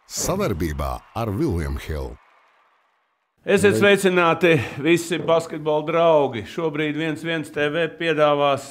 Savarbībā ar William Hill. Esiet sveicināti visi basketbola draugi. Šobrīd 1-1 TV piedāvās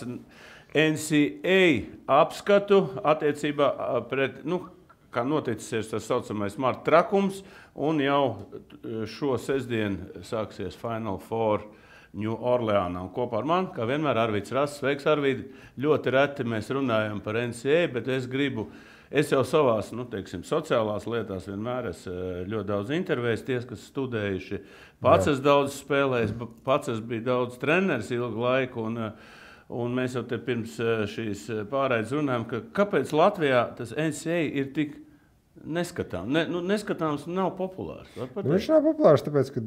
NCAA apskatu attiecībā pret, kā noticis ir tas saucamais Marta trakums, un jau šo sestdienu sāksies Final Four New Orleānā. Un kopā ar mani, kā vienmēr, Arvids Rass. Sveiks, Arvid! Ļoti reti mēs runājam par NCAA, bet es jau savās, sociālās lietās vienmēr ļoti daudz intervējis. Tie, kas studējuši, pats es daudz spēlējis, pats es biju daudz treneris ilgu laiku, un mēs jau te pirms šīs pārraides runājam, kāpēc Latvijā tas NCAA ir tik neskatāms. Neskatāms nav populārs. Viņš nav populārs, tāpēc, ka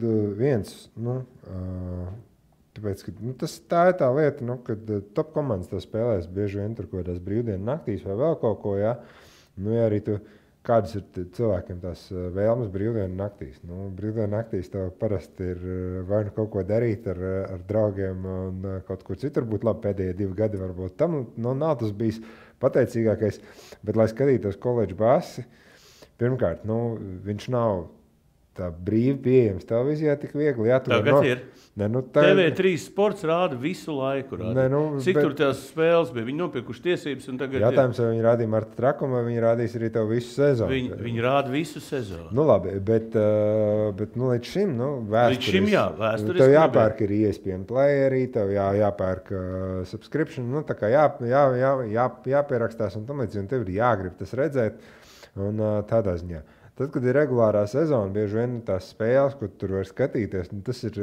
tā ir tā lieta, kad top komandas to spēlēs bieži vien tur kaut kādās brīvdienu naktīs vai vēl kaut ko, ja arī kādas ir cilvēkiem tās vēlmes brīvdienu naktīs. Brīvdienu naktīs tev parasti ir vai nu kaut ko darīt ar draugiem un kaut kur citur būt labi pēdējie 2 gadi varbūt. Tam nav tas bijis pateicīgākais, bet lai skatītos koledžu basi, pirmkārt, viņš nav tā brīvi pieejams televīzijā tik viegli. Tagad ir. TV3 sports rāda visu laiku. Cik tur tās spēles bija? Viņi nopirkuši tiesības un tagad jautājums, vai viņi rādīja Marta trakumu, vai viņi rādīs arī tev visu sezonu. Viņi rāda visu sezonu. Labi, bet līdz šim, vēsturiski. Tev jāpērk ir ESPN playeri, tev jāpērk subscription, tā kā jāpierakstās un tam līdz, un tev ir jāgrib tas redzēt, un tādā ziņā. Tad, kad ir regulārā sezona, bieži vien tās spēles, ko tur var skatīties, tas ir,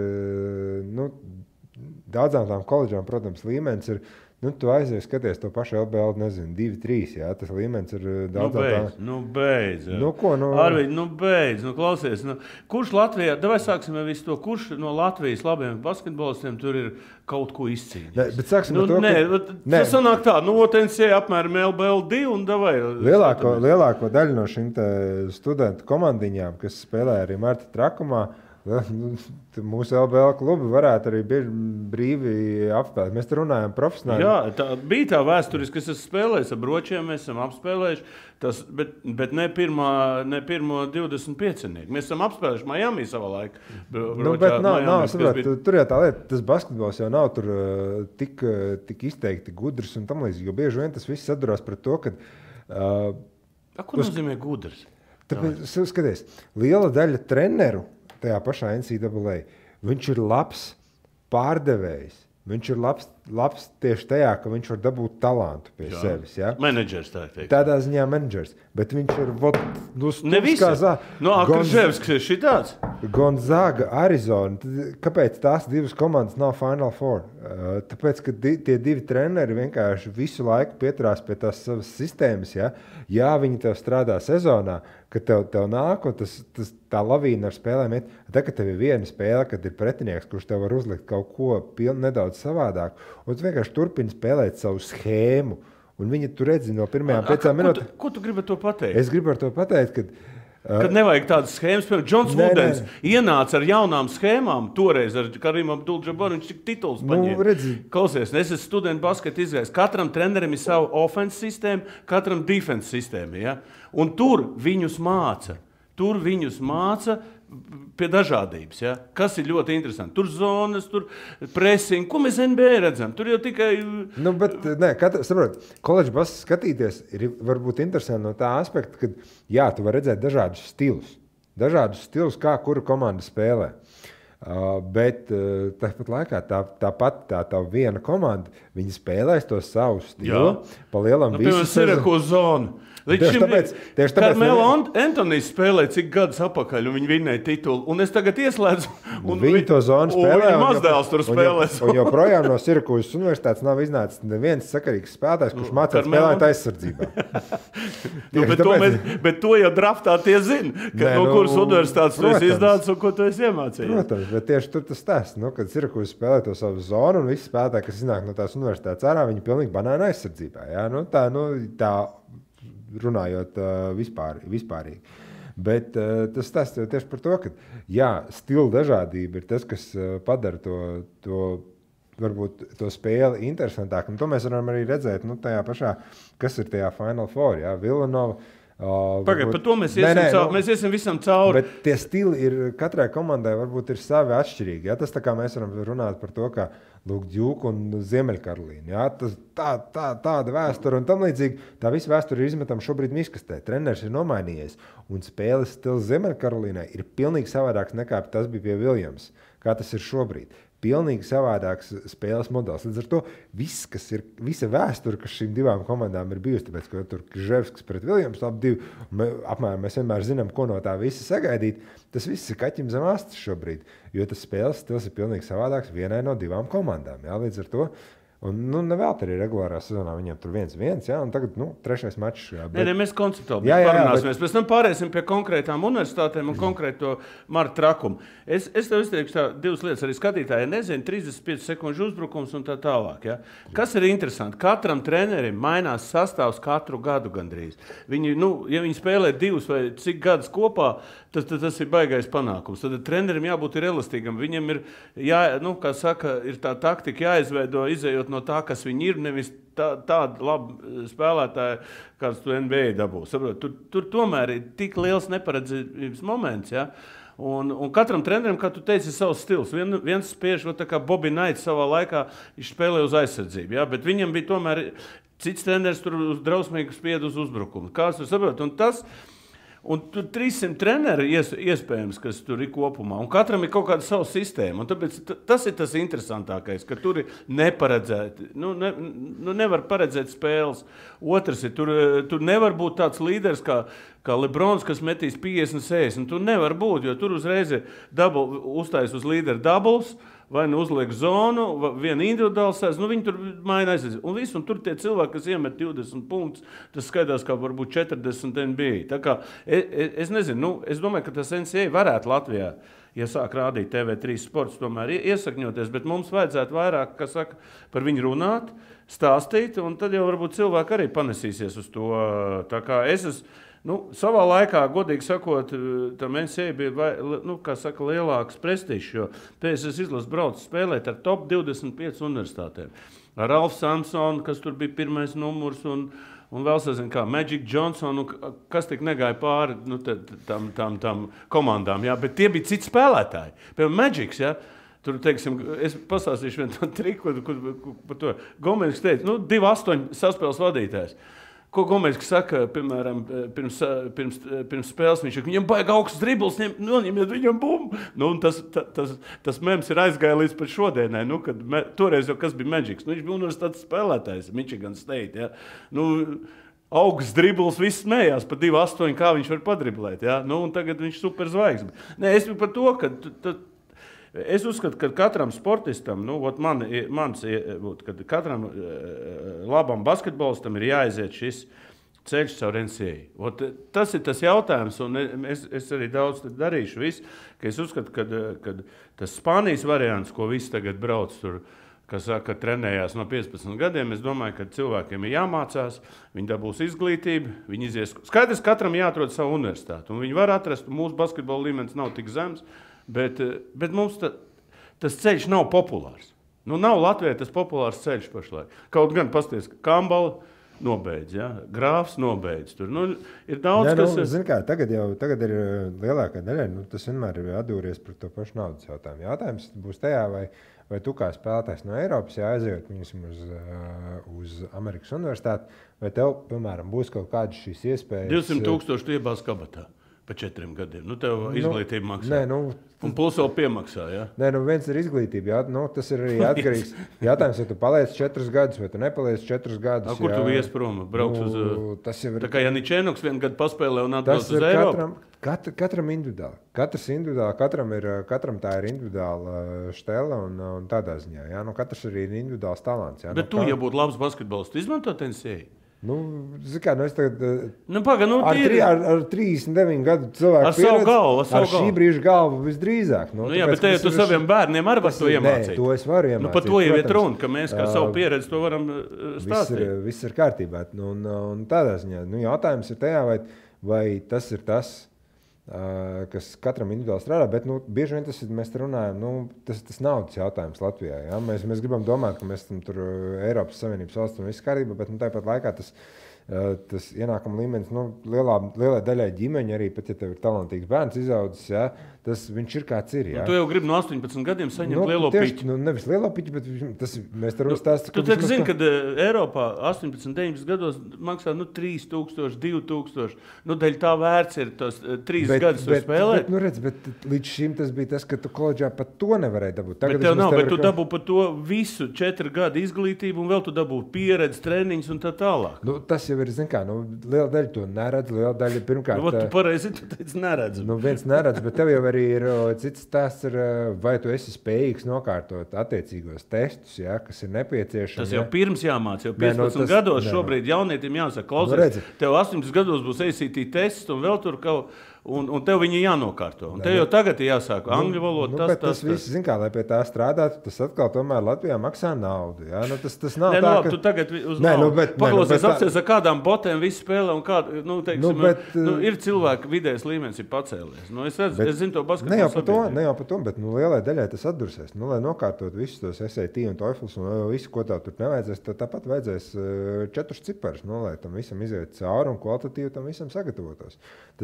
daudzām tām koledžām, protams, līmenis ir, tu aizies skaties to pašu LBL, 2-3, jā, tas līmenis ir daudzām tām. Beidz. Arvid, beidz, klausies. Kurš Latvijā, davai sāksim visu to, kurš no Latvijas labiem basketbolistiem tur ir kaut ko izcīnījis? Bet sāksim ar to, tas sanāk tā, NCAA apmēram LBL 2 un davai. Lielāko daļu no šīm studentu komandiņām, kas spēlē arī Marta trakumā, mūsu LBL klubi varētu arī brīvi apspēlēt. Mēs te runājam profesionāli. Jā, tā bija tā vēsturiski, kas es spēlēju ar bročiem, mēs esam apspēlējuši, bet ne pirmo 25-nieku. Mēs esam apspēlējuši Miami savā laikā. Tur jau tā lieta, tas basketbols jau nav tur tik izteikti gudrs un tam līdzīgi, jo bieži vien tas viss sadurās pret to, ka... Ko nozīmē gudrs? Tāpēc, skaties, liela daļa treneru tajā pašā NCAA. Viņš ir labs pārdevējs. Viņš ir labs tieši tajā, ka viņš var dabūt talantu pie sevis. Ja? Menedžers tā teikt. Tādā ziņā menedžers. Bet viņš ir ne visi. Akrževskis ir šitāds. Gonzaga, Arizona. Kāpēc tās 2 komandas nav Final Four? Tāpēc, ka tie 2 treneri vienkārši visu laiku pieturās pie tās savas sistēmas. Ja viņi tev strādā sezonā, ka tev nāk un tā lavīna ar spēlēm iet. Tā, ka tev ir viena spēle, kad ir pretinieks, kurš tev var uzlikt kaut ko nedaudz savādāk, un tu vienkārši turpini spēlēt savu schēmu, un viņi tu redzi no pirmajām 5 minūtēm. Ko tu gribi ar to pateikt? Es gribu ar to pateikt, kad nevajag tādas schēmas, piemēram, Džons Vudens ienāca ar jaunām schēmām, toreiz ar Karim Abdul-Jabbaru, viņš tik tituls paņēma. Klausies, es esmu studentu basketu izgājis. Katram trenerim ir savu offense sistēmu, katram defense sistēmu. Ja? Un tur viņus māca. Pie dažādības, ja? Kas ir ļoti interesanti. Tur zonas, tur pressing. Ko mēs NBA redzam? Tur jau tikai... Koledžu basketbolā skatīties ir varbūt interesanti no tā aspekta, ka tu vari redzēt dažādus stilus, kā kura komanda spēlē. Bet tāpat laikā tā viena komanda, viņi spēlēs to savu stilu. Pa lielam visu Sirakuza zonu. Līdz šim Karmelo Antonijs spēlēja cik gadus apakaļ, un viņi vinnēja titulu. Un es tagad ieslēdzu, un viņi to zonu spēlē. Viņa mazdēls tur spēlēs. Un joprojām no Sirakūzas universitātes nav iznācis neviens sakarīgs spēlētājs, kurš mācās spēlēt aizsardzībā. Bet to jau draftā tie zina, no kuras universitātes tu esi iznācis un ko tu esi iemācījies. Protams, bet tieši tur tas stāsts, kad Sirakūza spēlē to savu zonu, un visi spēlētāji, kas iznāk no tās universitātes ārā, viņi pilnīgi banāna aizsardzībā. Ja? Tā runājot vispārīgi. Bet tas stāsts jau tieši par to, ka stila dažādība ir tas, kas padara varbūt to spēli interesantāku. Un to mēs varam arī redzēt tajā pašā, kas ir tajā Final Four. Ja? Villanova Pagaid, par to mēs iesim visam cauri. Bet tie stili ir, katrai komandai varbūt ir savi atšķirīgi. Ja? Tas tā kā mēs varam runāt par to, ka Djuka un Ziemeļkarolīna. Ja? Tāda vēsture un tam līdzīgi. Tā visa vēsture ir izmetama šobrīd miskastē. Treneris ir nomainījies. Un spēles stils Ziemeļkarolīnai ir pilnīgi savādāks nekā tas bija pie Viljams. Kā tas ir šobrīd. Pilnīgi savādāks spēles modelis. Līdz ar to visa vēsture, kas šīm divām komandām ir bijusi, tāpēc, ka tur Križevskis pret Viljams, apmēram mēs vienmēr zinām, ko no tā visa sagaidīt, tas viss ir kaķim zem astes šobrīd, jo tas spēles stils ir pilnīgi savādāks vienai no divām komandām. Jā, līdz ar to un, nevēl arī regulārā sezonā viņam tur 1-1, ja, un tagad, trešais mačs. Nē, mēs konceptuāli parunāsimies. Pēc tam pārēsim pie konkrētām universitātēm un konkrēto Marta Trakumu. Es tev izteikšu divas lietas arī skatītāji. Nezinu, 35 sekundžu uzbrukums un tā tālāk. Ja. Kas ir interesanti? Katram trenerim mainās sastāvs katru gadu gandrīz. Viņi, ja viņi spēlē 2 vai cik gadus kopā, tas ir baigais panākums. Tad trenerim jābūt ir elastīgam. Viņam ir, kā saka, ir tā taktika jāizveido, izējot no tā, kas viņi ir, nevis tāda laba spēlētāja, kāds tu NBA dabūs. Tur tomēr ir tik liels neparedzības moments, ja? Un katram trenerim, kā tu teici, ir savs stils. Viens spiež, tā kā Bobby Knight savā laikā, viņš spēlēja uz aizsardzību, ja? Bet viņam bija tomēr cits treneris tur uz drausmīgu spiedu uz uzbrukumu. Kāds tu saproti? Un tur 300 treneri iespējams, kas tur ir kopumā. Un katram ir kaut kāda sava sistēma. Un tāpēc tas ir tas interesantākais, ka tur ir neparedzēti. Nevar paredzēt spēles. Otrs ir, tur nevar būt tāds līderis kā Lebrons, kas metīs 50-60. Tur nevar būt, jo tur uzreiz uztais uz līderi doubles, vai uzliek zonu, vienu individuālu sēdzi, viņi tur mainās. Un tur tie cilvēki, kas iemet 20 punktus, tas skaidrs kā varbūt 40 NBA. Tā kā, es nezinu, es domāju, ka tas NCAA varētu Latvijā, ja sāk rādīt TV3 sports, tomēr iesakņoties, bet mums vajadzētu vairāk, kā saka, par viņu runāt, stāstīt, un tad jau varbūt cilvēki arī panesīsies uz to. Tā kā es esmu, savā laikā, godīgi sakot, tam NCAA bija, kā saka, lielāks prestižs, jo PSS izlases brauc spēlēt ar top 25 universitātēm. Ar Ralfu Samsonu, kas tur bija pirmais numurs, un vēl sazinu kā Magic Johnson, kas tik negāja pāri tam komandām, jā, bet tie bija citi spēlētāji. Piemēram, Magics, jā. Tur, teiksim, es pastāstīšu vienu triku, par to. Gomez teica, 2-8 saspēles vadītājs. Ko Gomez saka, piemēram, pirms spēles, viņam baig augsts dribbles, noņemiet viņam bumbu. Tas mems ir aizgāja līdz pat šodienai, kad toreiz jau kas bija Magics. Viņš bija universitātes spēlētājs, Michigan State. Ja. Augsts dribbles, viss smējās par 2-8, kā viņš var padriblēt. Ja. Un tagad viņš super zvaigzne. Nē, es biju par to, ka es uzskatu, ka katram sportistam, kad katram labam basketbolistam ir jāaiziet šis ceļš caur NCAA. Tas ir tas jautājums, un es arī daudz darīšu visu, ka es uzskatu, ka tas Spānijas variants, ko visi tagad brauc tur, kas saka, trenējās no 15 gadiem, es domāju, ka cilvēkiem ir jāmācās, viņi dabūs izglītību, viņi izies. Skaidrs, katram jāatrod savu universitāti, un viņi var atrast, mūsu basketbola līmenis nav tik zems, bet mums tas ceļš nav populārs. Nav Latvijā tas populārs ceļš pašlaik. Kaut gan pasties, ka Kambala nobeidz, ja? Grāfs nobeidz. Tur ir daudz, kas... Zini kā, tagad ir lielākā daļa, tas vienmēr ir atdūries par to pašu naudas jautājumu. Jautājums būs tajā, vai tu kā spēlētājs no Eiropas, ja aizejot uz Amerikas universitāti, vai tev, piemēram, būs kaut kādas šīs iespējas... 200,000 tu iebāz kabatā. Pa 4 gadiem. Tev izglītība maksā. Un plus vēl piemaksā, ja? Nē, viens ir izglītība, tas ir arī atkarīgs. Jautājums, vai tu paliec 4 gadus, vai tu nepaliec 4 gadus. Kur tu ies prom? Brauks uz... Tā kā Janičēnoks vienu gadu paspēlē un atbrauc uz Eiropu? Katram individuāli. Katram tā ir individuāla štela un tādā ziņā. Ja? Katrs arī ir individuāls talants. Ja? Bet tu, ja būtu labs basketbolists, izmantot NCAA? Es tagad ar 39 gadu cilvēku pieredzi, ar šī brīža galvu visdrīzāk. Bet tu saviem bērniem arī var to iemācīt. Nē, to es varu iemācīt. Par to jau ir runa, ka mēs kā savu pieredzi to varam stāstīt. Viss ir kārtībā. Un tādā ziņā jautājums ir tajā, vai tas ir tas, kas katram individuāli strādā, bet bieži vien mēs runājam, tas nav tas jautājums Latvijā. Ja? Mēs gribam domāt, ka mēs esam tur Eiropas Savienības valsts un viss kārtībā, bet tāpat laikā tas tas ienākuma līmenis, lielai daļai ģimeņa arī, pat ja tev ir talantīgs bērns izaudzis, ja, tas viņš ir kāds ir. Ja. Tu jau gribi no 18 gadiem saņemt lielo piķi. Nevis lielo piķi, bet mēs te stāstam. Tu zini, ka Eiropā 18, 19 gados maksā 3000, 2000. Daļ tā vērts ir tos 3 gadus spēlēt. Bet līdz šim tas bija tas, ka tu koledžā pat to nevarēji dabūt. Bet tev nav, bet tu dabū par to visu 4 gadu izglītību un vēl tu dabū pieredzi, treniņus un tā tālāk. Tas jau ir, liela daļa to neredz, liela daļa pirmkārt. Tu pareizi teici neredz. Viens neredz, bet tev jau arī ir cits stāsts, vai tu esi spējīgs nokārtot attiecīgos testus, ja, kas ir nepieciešami. Tas jau pirms jāmāc, jau 15 gados šobrīd jaunietim jāsaka, klausies, tev 18 gados būs ACT tests un vēl tur kaut. Un tev viņi jānokārto. Un tev jau tagad ir jāsāk angļu valoda. Tas viss, lai pie tā strādātu, tas atkal tomēr Latvijā maksā naudu. Ja? Tas nav tā, ka... Tu tagad uz naudu. Paklausies, apcies ar kādām botēm visi spēlē un kādu, ir cilvēki vidējais līmenis ir pacēlies. Es zinu to basketbolu sabiedrību. Ne jau par to, bet lielai daļai tas atdursēs. Lai nokārtot visus tos SAT un TOEFLs un visu, ko tā tur nevajadzēs, tad tāpat vajadzēs 4 ciparus, lai tam visam iziet cauri un kvalitatīvi tam visam sagatavotos.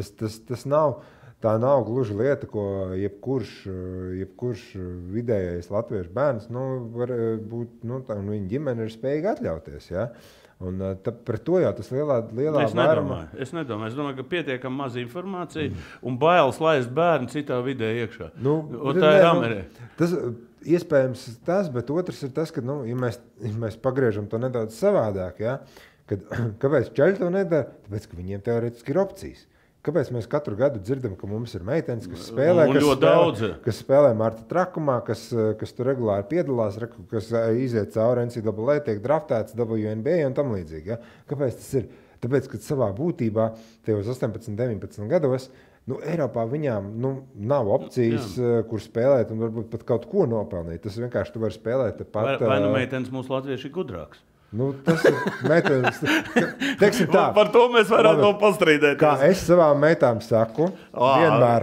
Tā nav gluži lieta, ko jebkurš vidējais latviešu bērns var būt, un viņa ģimene ir spējīga atļauties. Ja? Un par to jau tas lielā vairumā. Es nedomāju, ka pietiekami maz informācija un bailes laist bērnu citā vidē iekšā. Tā ir Amerika. Tas iespējams tas, bet otrs ir tas, ka, ja mēs pagriežam to nedaudz savādāk, ja? Kāpēc čaļi to nedara? Tāpēc, ka viņiem teorētiski ir opcijas. Kāpēc mēs katru gadu dzirdam, ka mums ir meitenes, kas spēlē Marta Trakumā, kas tur regulāri piedalās, kas iziet cauri NCAA, tiek draftēts WNBA un tam līdzīgi. Ja? Kāpēc tas ir? Tāpēc, ka savā būtībā tajos 18, 19 gados Eiropā viņām nav opcijas, kur spēlēt un varbūt pat kaut ko nopelnīt. Tas vienkārši tu vari spēlēt pat... Vai meitenes mūsu latvieši ir gudrāks? Tas ir meitenes. Teiksim tā. Par to mēs varētu vēl pastrīdēties. Kā es savām meitām saku, vienmēr,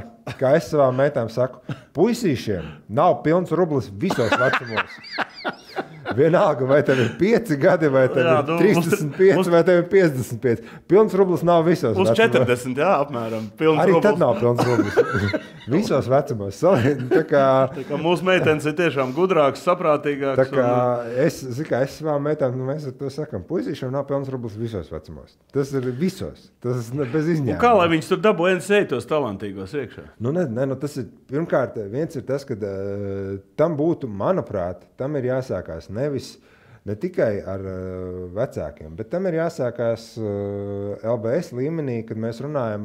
puisīšiem nav pilns rublis visos vecumos. Vienalga, vai tev ir 5 gadi, vai tev ir 35, vai tev ir 55. Pilns rublis nav visos vecumos. 40, apmēram. Arī tad nav pilns rublis. Visos vecumos. Tā kā mūsu meitenes ir tiešām gudrāks, saprātīgāks. Tā kā es savām meitām, mēs ar to sakam, puisīšiem nav pilns rublis visos vecumos. Tas ir visos. Tas ir bez izņēmuma. Kā lai viņus tur dabū NCAA tos talantīgos iekšā? Tas ir, pirmkārt, viens ir tas, ka tam būtu, manuprāt, tam ir jāsākās ne tikai ar vecākiem, bet tam ir jāsākās LBS līmenī, kad mēs runājam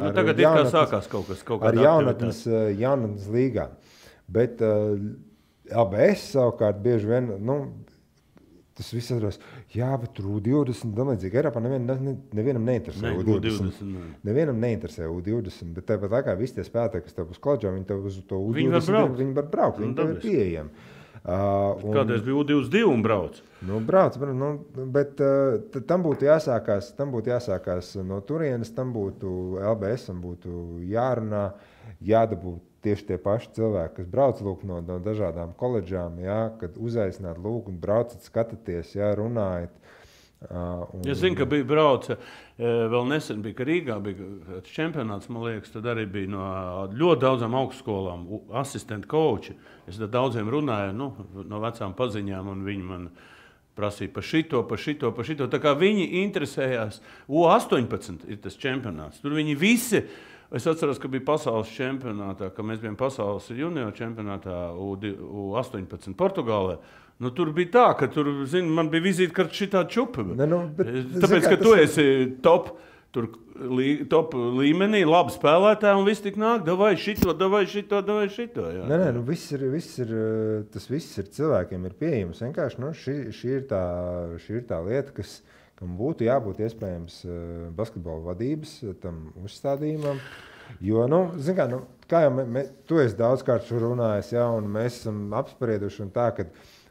ar jaunatnes līgām. Bet LBS savukārt bieži vien, tas viss atrast, bet tur U20, domādzīgi, Eiropā nevienam neinteresē U20. Nevienam neinteresē U20, bet tāpat laikā visi tie spēlētāji, kas tev uz koledžā, viņi tev uz to U20, viņi var braukt, viņi tev ir pieejami. Kādreiz bija U22 un brauc? Bet tam būtu jāsākās no turienes, tam būtu LBS-am būtu jārunā, jādabū tieši tie paši cilvēki, kas brauc no dažādām koledžām, kad uzaicināt un braucat, skatāties, runājat. Es zinu, ka bija brauca, vēl nesen bija, ka Rīgā bija čempionāts, man liekas, tad arī bija no ļoti daudzām augstskolām asistentu koči. Es tad daudziem runāju, no vecām paziņām, un viņi man prasīja par šito. Tā kā viņi interesējās, U18 ir tas čempionāts. Tur viņi visi, es atceros, ka bija pasaules čempionātā, ka mēs bijām pasaules junior čempionātā U18 Portugālē. Tur bija tā, ka tur, man bija vizītkarta šitā čupa. Tāpēc, ka tu esi top līmenī, labi spēlētāji, un viss tik nāk, davai šito. Jā. Tas viss ir cilvēkiem ir pieejams. Vienkārši šī ir tā lieta, kam būtu jābūt iespējams basketbola vadības tam uzstādījumam. Jo, kā jau tu esi daudzkārt runājis, un mēs esam apsprieduši un tā, ka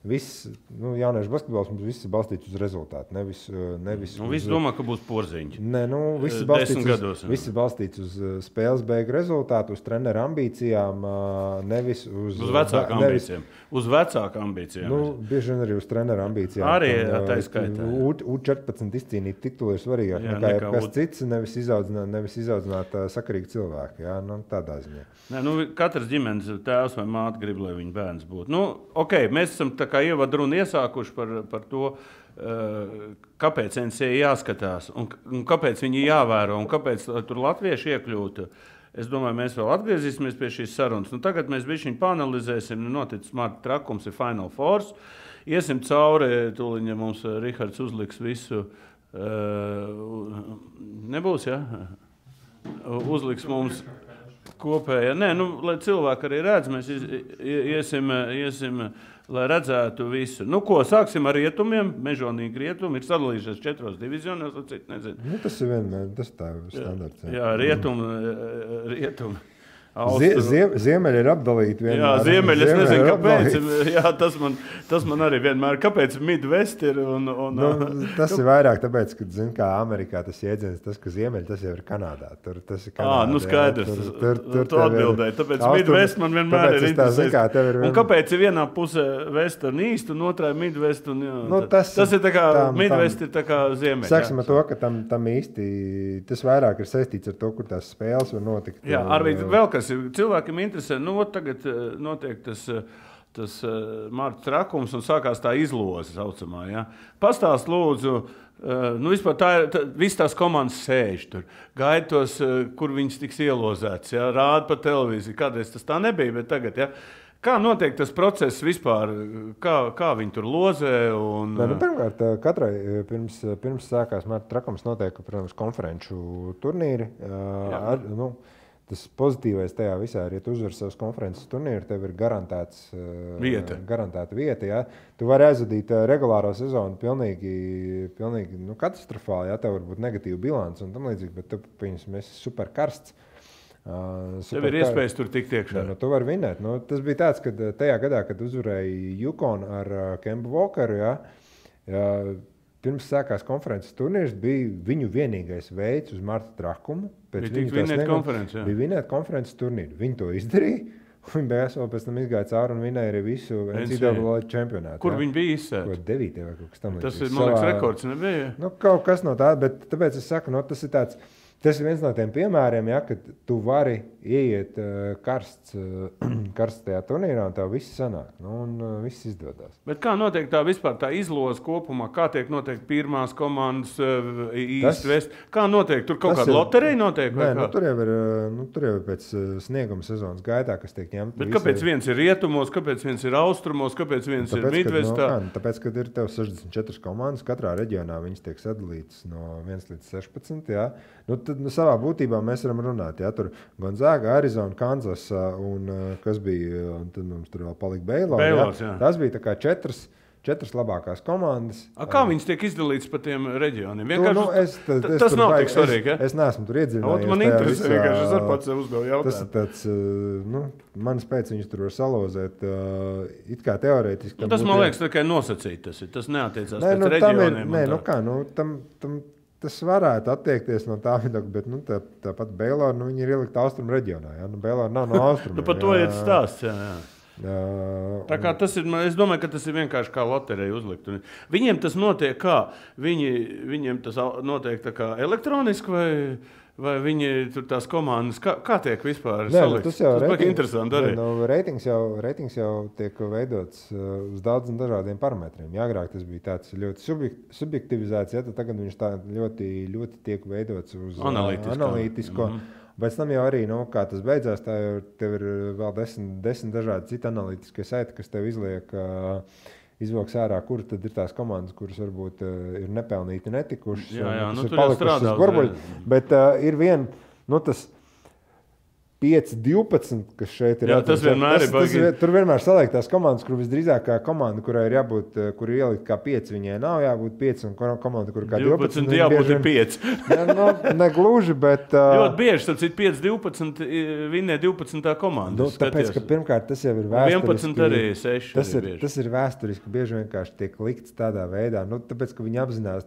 viss, jauniešu basketbols mums viss ir balstīts uz rezultātu, nevis visi domā, ka būs porziņš. Nē, viss ir balstīts uz spēles beigu rezultātu, uz treneru ambīcijām, nevis uz vecāku ambīcijām. Uz vecāku ambīcijām. Bieži vien arī uz treneru ambīcijām. Arī tā skaitā. U14 izcīnīt titulu ir svarīgāk nekā jebkas cits, nevis izaudzināt sakarīgi cilvēku. Jā, tādā ziņā. Nē, katrs ģimenes tēvs vai māte grib, lai viņa bērns būtu. Mēs esam tā kā ievadrunu iesākuši par to, kāpēc NCAA jāskatās un kāpēc viņi jāvēro un kāpēc tur latvieši iekļūtu. Es domāju, mēs vēl atgriezīsimies pie šīs sarunas. Tagad mēs bišķiņ panalizēsim, noticis Marta Trakums ir Final Four. Iesim cauri, tūliņa mums Rihards uzliks visu. Nebūs, ja? Uzliks mums kopējā. Nē, lai cilvēki arī redz, mēs iesim, lai redzētu visu. Sāksim ar rietumiem. Mežonīgi rietumi ir sadalījušies 4 divizionos. Tas ir vienmēr, tas tā ir standarts. Jā, rietumi. Ziemeļi ir apdalīti vienmēr. Jā, ziemeļi, es nezinu, kāpēc. Jā, tas man arī vienmēr. Kāpēc Midwest ir? Tas ir vairāk tāpēc, ka, kā Amerikā tas jēdziens, tas, ka ziemeļi, tas jau ir Kanādā. Tas ir Kanādā. Skaidrs. Tu atbildēji. Tāpēc Midwest man vienmēr ir interesēs. Un kāpēc ir vienā pusē Western East un otrā Midwest? Tas ir tā kā, Midwest ir tā kā ziemeļi. Sāksim ar to, ka tam īsti, tas vairāk ir saistīts ar to, kur tās spēles var notikt. Jā, arī vēl kas. Cilvēkiem interesē, tagad notiek tas Marta Trakums un sākās tā izloze saucamā. Ja? Pastāst lūdzu, vispār viss tās komandas sēž tur, gaida tos, kur viņas tiks ielozētas, ja? Rāda pa televīziju, kādreiz tas tā nebija, bet tagad, ja? Kā notiek tas process vispār, kā viņi tur lozē? Pirmkārt, katrai pirms sākās Marta Trakums notiek, protams, konferenču turnīri. Tas pozitīvais tajā visā ir, ja tu uzvari savus konferences turnīru, tev ir garantēta vieta. Ja? Tu vari aizvadīt regulāro sezonu pilnīgi katastrofāli, ja? Tev var būt negatīva bilance un tam līdzīgi, bet tu, pieņemsim, esi super karsts. Tev ir iespējas tur tikt iekšā. Tu vari vinēt. Tas bija tāds, ka tajā gadā, kad uzvarēja Yukon ar Kemba Walkeru, pirms sākās konferences turnīrs, bija viņu vienīgais veids uz Marta Trakumu. Bija vinēt konferences turnīru. Viņi to izdarīja. Viņi beigās vēl pēc tam izgāja cauri un vinēja arī visu NCAA čempionātu. Kur viņi bija izsēti? 9. vai kaut kas tam līdzīgs. Tas ir, man liekas, rekords, nebija? Kaut kas no tā, bet tāpēc es saku, tas ir tāds. Tas ir viens no tiem piemēriem, kad tu vari ieiet karstajā turnīrā un tev viss sanāk. Un viss izdodas. Bet kā notiek tā vispār tā izloze kopumā? Kā tiek noteikti pirmās komandas East West? Kā notiek? Tur kaut kāda loterija notiek? Nē, tur jau ir pēc snieguma sezonas gaitā, kas tiek ņemta. Bet kāpēc viens ir rietumos, kāpēc viens ir austrumos, kāpēc viens ir Midwestā? Tāpēc, kad ir tev 64 komandas, katrā reģionā viņas tiek sadalītas no 1 līdz 16. Jā. Tad savā būtībā mēs varam runāt. Ja? Tur Gonzaga, Arizona, Kansas un kas bija, un tad mums tur vēl palika Baylor. Tas bija tā kā 4 labākās komandas. Kā viņas tiek izdalītas pa tiem reģioniem? Tas nav tik svarīgi. Ja? Es neesmu tur iedzinājies. Man interesē, vienkārši es ar pats sev uzdevu jautājumu. Tas ir tāds, manas pēc viņus tur var salozēt, it kā teorētiski. Tas man liekas tikai nosacīt. Tas neatiecās pēc reģioniem. Tas varētu attiekties no tā viedokļa, bet tāpat Baylor, viņi ir ielikti austrumu reģionā. Ja? Baylor nav no austrumiem. Par to ir stāsts. Tā kā tas ir, es domāju, ka tas ir vienkārši kā loterija uzlikt. Viņiem tas notiek kā? Viņiem tas notiek tā kā elektroniski vai viņi tur tās komandas, kā tiek vispār salikts? Tas ir interesanti arī. Reitings jau tiek veidots uz daudziem dažādiem parametriem. Agrāk tas bija tāds ļoti subjektivizēts, tad tagad viņš tā ļoti, ļoti tiek veidots uz analītisko. Pēc tam jau arī, kā tas beidzās, tev ir vēl 10 dažādi citi analītiskie saiti, kas tev izvilks ārā, kur tad ir tās komandas, kuras varbūt ir nepelnīti netikušas. Tur jau strādā. Bet ir tas 5-12, kas šeit ir. Jā, tas vienmēr ir baigi. Tur vienmēr saliek tās komandas, kur visdrīzākā komanda, kurai ir jābūt, kur ir ielikt kā 5, viņai nav jābūt 5, un komanda, kur kā 12. Jābūt 5. Ne gluži, bet... Ļoti bieži, tad ir 5-12, vinnē 12. komanda. Tāpēc, ka pirmkārt tas jau ir vēsturiski. 11 arī 6. Tas ir vēsturiski, bieži vienkārši tiek likts tādā veidā. Tāpēc, ka viņi apzinās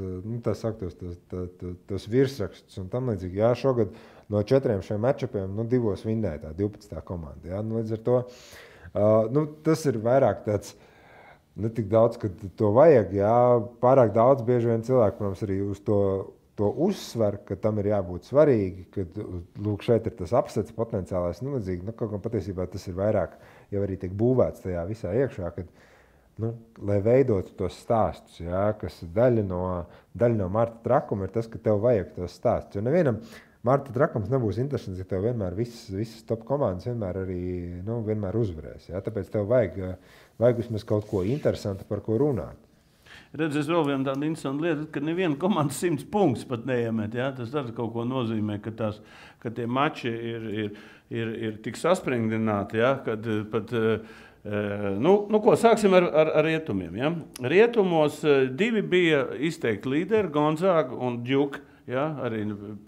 tos virsrakstus un tam līdzīgi. Jā, šogad no 4 šiem matchupiem 2 vinnēja tā 12. komanda. Ja? Līdz ar to tas ir vairāk tāds, ne tik daudz, ka to vajag. Ja? Pārāk daudz bieži vien cilvēki, protams, arī uz to uzsver, ka tam ir jābūt svarīgi, ka lūk, šeit ir tas apsets potenciālais. Kaut kā patiesībā tas ir vairāk, jau arī tiek būvēts tajā visā iekšā, kad, lai veidotu tos stāstus, ja? Kas daļa no Marta trakuma ir tas, ka tev vajag tos stāstus. Jo nevienam Marta trakums nebūs interesants, ja tev vienmēr visas top komandas vienmēr arī vienmēr uzvarēs. Ja? Tāpēc tev vajag vismaz kaut ko interesantu, par ko runāt. Redz, es vēl vienu tādu interesantu lietu, ka neviena komanda 100 punktus pat neiemet. Ja? Tas arī kaut ko nozīmē, ka tie mači ir tik saspringdināti, ja? Kad pat... ko sāksim ar rietumiem. Ja? Rietumos 2 bija izteikti līderi, Gonzaga un Duke. Ja, arī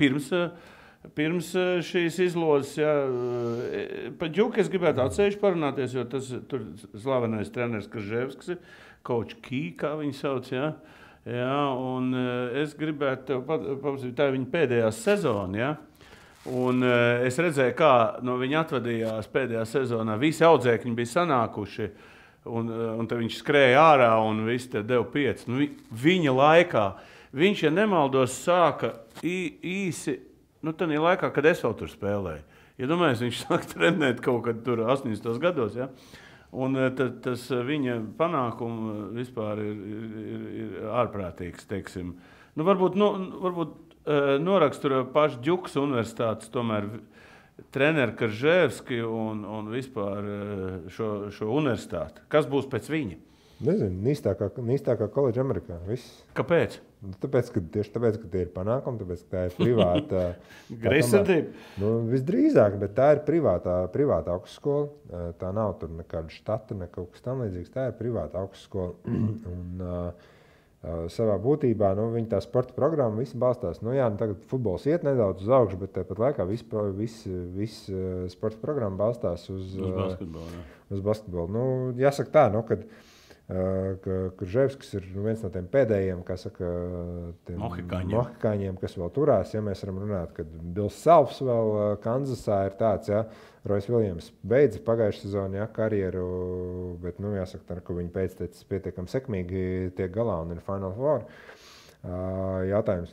pirms šīs izlozes. Ja, par Džuku es gribētu atsevišķi parunāties, jo tas tur slavenais treneris Kaževskis ir, Coach Key, kā viņi sauc. Ja. Ja, un es gribētu tev papasīt, tā ir viņa pēdējā sezona. Ja. Un es redzēju, kā viņa atvadījās pēdējā sezonā. Visi audzēkņi bija sanākuši, un tad viņš skrēja ārā un visi te deva 5. Viņa laikā. Viņš, ja nemaldos, sāka īsi, tādā laikā, kad es vēl tur spēlēju. Ja domāju, viņš sāka trenēt kaut kad tur 80. gados, ja? Un tas viņa panākumu vispār ir ārprātīgs, teiksim. Varbūt noraksturo paši Džukas universitātes, tomēr treneri Kaževski un vispār šo universitāti. Kas būs pēc viņa? Nezinu, nīstākā koledža Amerikā. Viss. Kāpēc? Tieši tāpēc, ka tie ir panākumi, tāpēc, ka tā ir privāta... Greizsirdība? Visdrīzāk, bet tā ir privāta augstskola. Tā nav tur nekāda štata, ne kaut kas tam līdzīgs. Tā ir privāta augstskola. Savā būtībā viņa tā sporta programma visi balstās. Tagad futbols iet nedaudz uz augšu, bet tāpat laikā viss sporta programma balstās uz basketbolu. Uz basketbolu. Jāsaka tā, kad Kurževskis ir viens no tiem pēdējiem, kā saka, mohikāņiem, kas vēl turās. Ja mēs varam runāt, kad Bills Selfs vēl Kanzasā ir tāds, ja, Royce Williams beidza pagājušā sezonu, ja, karjeru, bet, jāsaka, ka viņi pēctecis pietiekami sekmīgi tiek galā un ir Final Four. Jautājums,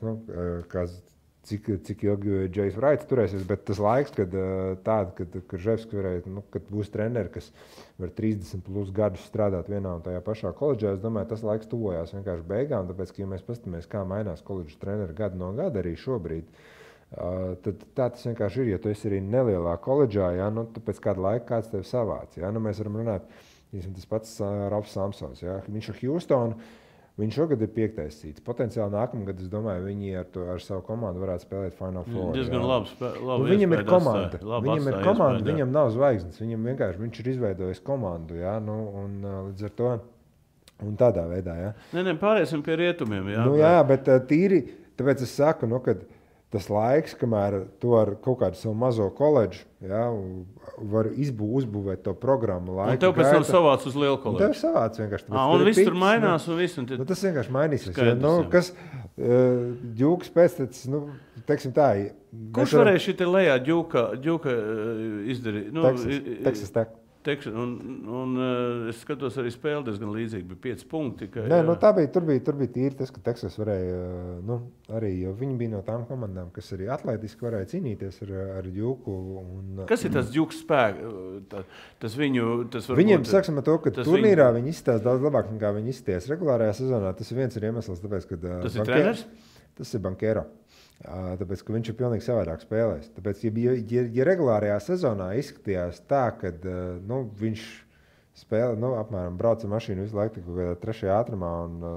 cik ilgi Džejs Vraits turēsies, bet tas laiks, kad Kurževskis varēja, kad būs treneri, kas var 30 plus gadus strādāt vienā un tajā pašā koledžā, es domāju, tas laiks tuvojās vienkārši beigām, tāpēc, ka, ja mēs paskatāmies, kā mainās koledžas treneri gadu no gada arī šobrīd, tad tā tas vienkārši ir, ja tu esi arī nelielā koledžā, ja, tāpēc kādu laiku kāds tevi savāc. Ja, mēs varam runāt, tas pats Ralfs Samsons, ja, viņš ar Houstonu, viņš šogad ir 5. seeds. Potenciāli nākamgad, es domāju, viņi ar savu komandu varētu spēlēt Final Four. Diezgan labi viņam ir komanda. Viņam ir komanda, viņam nav zvaigznes. Viņš ir izveidojis komandu. Ja? Līdz ar to un tādā veidā. Ja? Nē, pāriesim pie rietumiem. Jā, jā, bet tīri, tāpēc es saku, kad tas laiks, kamēr tu ar kaut kādu savu mazo koledžu, ja, var uzbūvēt to programmu laiku. Un tev pēc tam savāc uz lielu koledžu. Tev savāc vienkārši. Un viss tur mainās un viss. Tas vienkārši mainīsies. Kas Džukas pēctecis, teiksim tā. Kurš varēja šitā lejā Džuka izdarīt? Texas Tech. Un es skatos arī spēli diezgan līdzīgi, bija 5 punkti. Tur bija tīri tas, ka Texas varēja, arī, jo viņi bija no tām komandām, kas arī atletiski varēja cīnīties ar Džuku. Kas ir tas Džukas spēks? Viņiem, saksim to, ka turnīrā viņi izstās daudz labāk, nekā viņi izsties regulārajā sezonā. Tas ir viens iemesls, tāpēc, ka tas ir treneris? Tas ir Bankero. Tāpēc, ka viņš ir pilnīgi savādāk spēlējis. Tāpēc, ja regulārajā sezonā izskatījās tā, ka viņš spēle, apmēram brauca mašīnu visu laiku kaut kādā 3. ātrumā.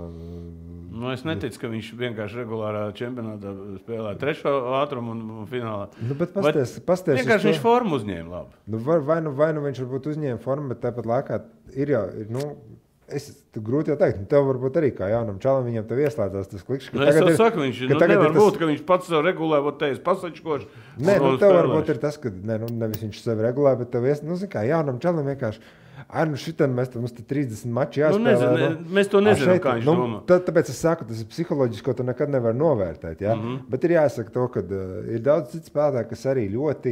Es neticu, ka viņš vienkārši regulārā čempionātā spēlē 3. ātrumu un finālā. Bet pasties vienkārši viņš formu uzņēma labi. Vai nu viņš varbūt uzņēma formu, bet tāpat laikā ir jau, grūti jau teikt, tev varbūt arī kā jaunam čalam, viņam tev ieslēdzās tas klikšķis. Es jau saku, viņš nevar būt, ka viņš pats sev regulē, teiks, pasačkoši. Nē, tev varbūt ir tas, ka nevis viņš sev regulē, bet tev kā jaunam čalam vienkārši, šitam mums te 30 mači jāspēlē. Mēs to nezinām, kā viņš domā. Tāpēc es saku, tas ir psiholoģiski, ko tu nekad nevar novērtēt. Ja? Bet ir jāsaka to, ka ir daudz citu spēlētāju, kas arī ļoti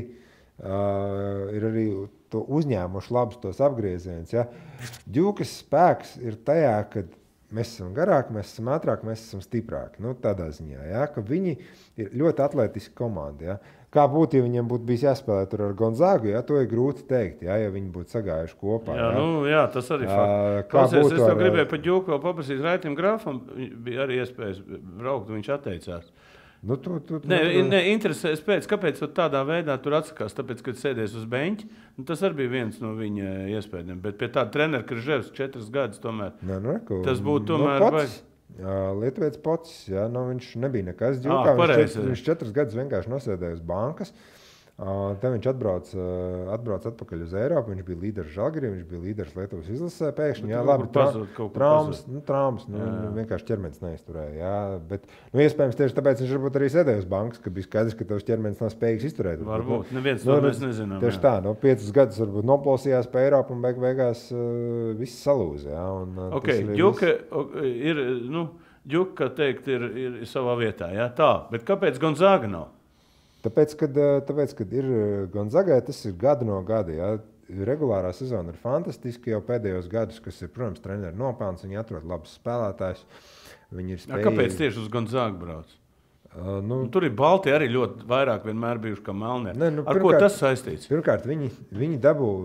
ir arī to uzņēmuši labus tos apgriezienus. Ja? Ģūkas spēks ir tajā, ka mēs esam garāki, mēs esam ātrāki, mēs esam stiprāki. Tādā ziņā, ja? Ka viņi ir ļoti atletiski komandi. Ja? Kā būtu, ja viņiem būtu bijis jāspēlē tur ar Gonzagu, ja? To ir grūti teikt, ja viņi būtu sagājuši kopā. Jā, jā tas arī fakts. Klausies, es tev gribēju par Ģūku vēl paprasīt Raitim Grafam, bija arī iespējas braukt, viņš atteicās. Interesēs pēc, kāpēc tādā veidā tur atsakās, tāpēc, kad sēdies uz beņķa, tas arī bija viens no viņa iespējām, bet pie tāda trenera Križevs 4 gadus tomēr, tas būtu tomēr... Lietuvietis Pocis, ja? Viņš nebija nekas Ģūkā, viņš 4 gadus vienkārši nosēdēja uz bankas. Tad viņš atbrauc atpakaļ uz Eiropu, viņš bija līderis Žalgirī, viņš bija līderis Lietuvas izlasē pēkšņi, jā, labi, traumas, vienkārši ķermenis neizturēja, jā, bet, iespējams tieši tāpēc viņš varbūt arī sēdēja uz bankas, ka bija skaidrs, ka tavs ķermenis nav spējīgs izturēt. Varbūt, neviens to mēs nezinām. Tieši tā, 5 gadus varbūt noplausījās pa Eiropu un beigās viss salūza, jā. Ok, Ģuka ir, Ģuka, teikt, ir savā vietā, jā, tā, bet kāpēc Gonzaga nav? Tāpēc, kad ir Gonzagai, tas ir gadu no gada. Ja? Regulārā sezona ir fantastiska jau pēdējos gadus, kas ir, protams, treneru nopelns. Viņi atrod labus spēlētājus. Viņi ir spējīgi. Kāpēc tieši uz Gonzagu brauc? Tur ir Balti arī ļoti vairāk vienmēr bijuši kā Melnie. Ar ko tas saistīts? Pirmkārt, viņi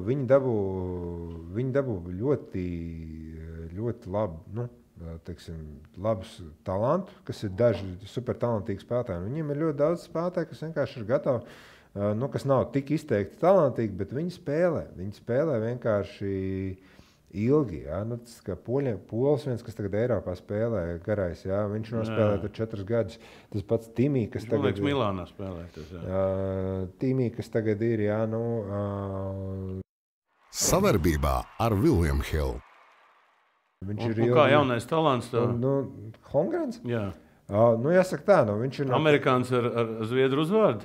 dabū ļoti, ļoti labu, labus talantus, kas ir daži supertalantīgi spēlētāji. Viņiem ir ļoti daudz spēlētāju, kas vienkārši ir gatavi, kas nav tik izteikti talantīgi, bet viņi spēlē. Viņi spēlē vienkārši ilgi. Ja? Tas kā Pols viens, kas tagad Eiropā spēlē garais, ja? Viņš nospēlē 4 gadus. Tas pats Timī, kas tagad ir Milānā spēlē. Timī, kas tagad ir, ja? Savarbībā ar William Hill. Viņš ir kā jaunais talants? Holmgrens? Jā. Jāsaka tā, viņš ir... Amerikāns ar zviedru uzvārdu?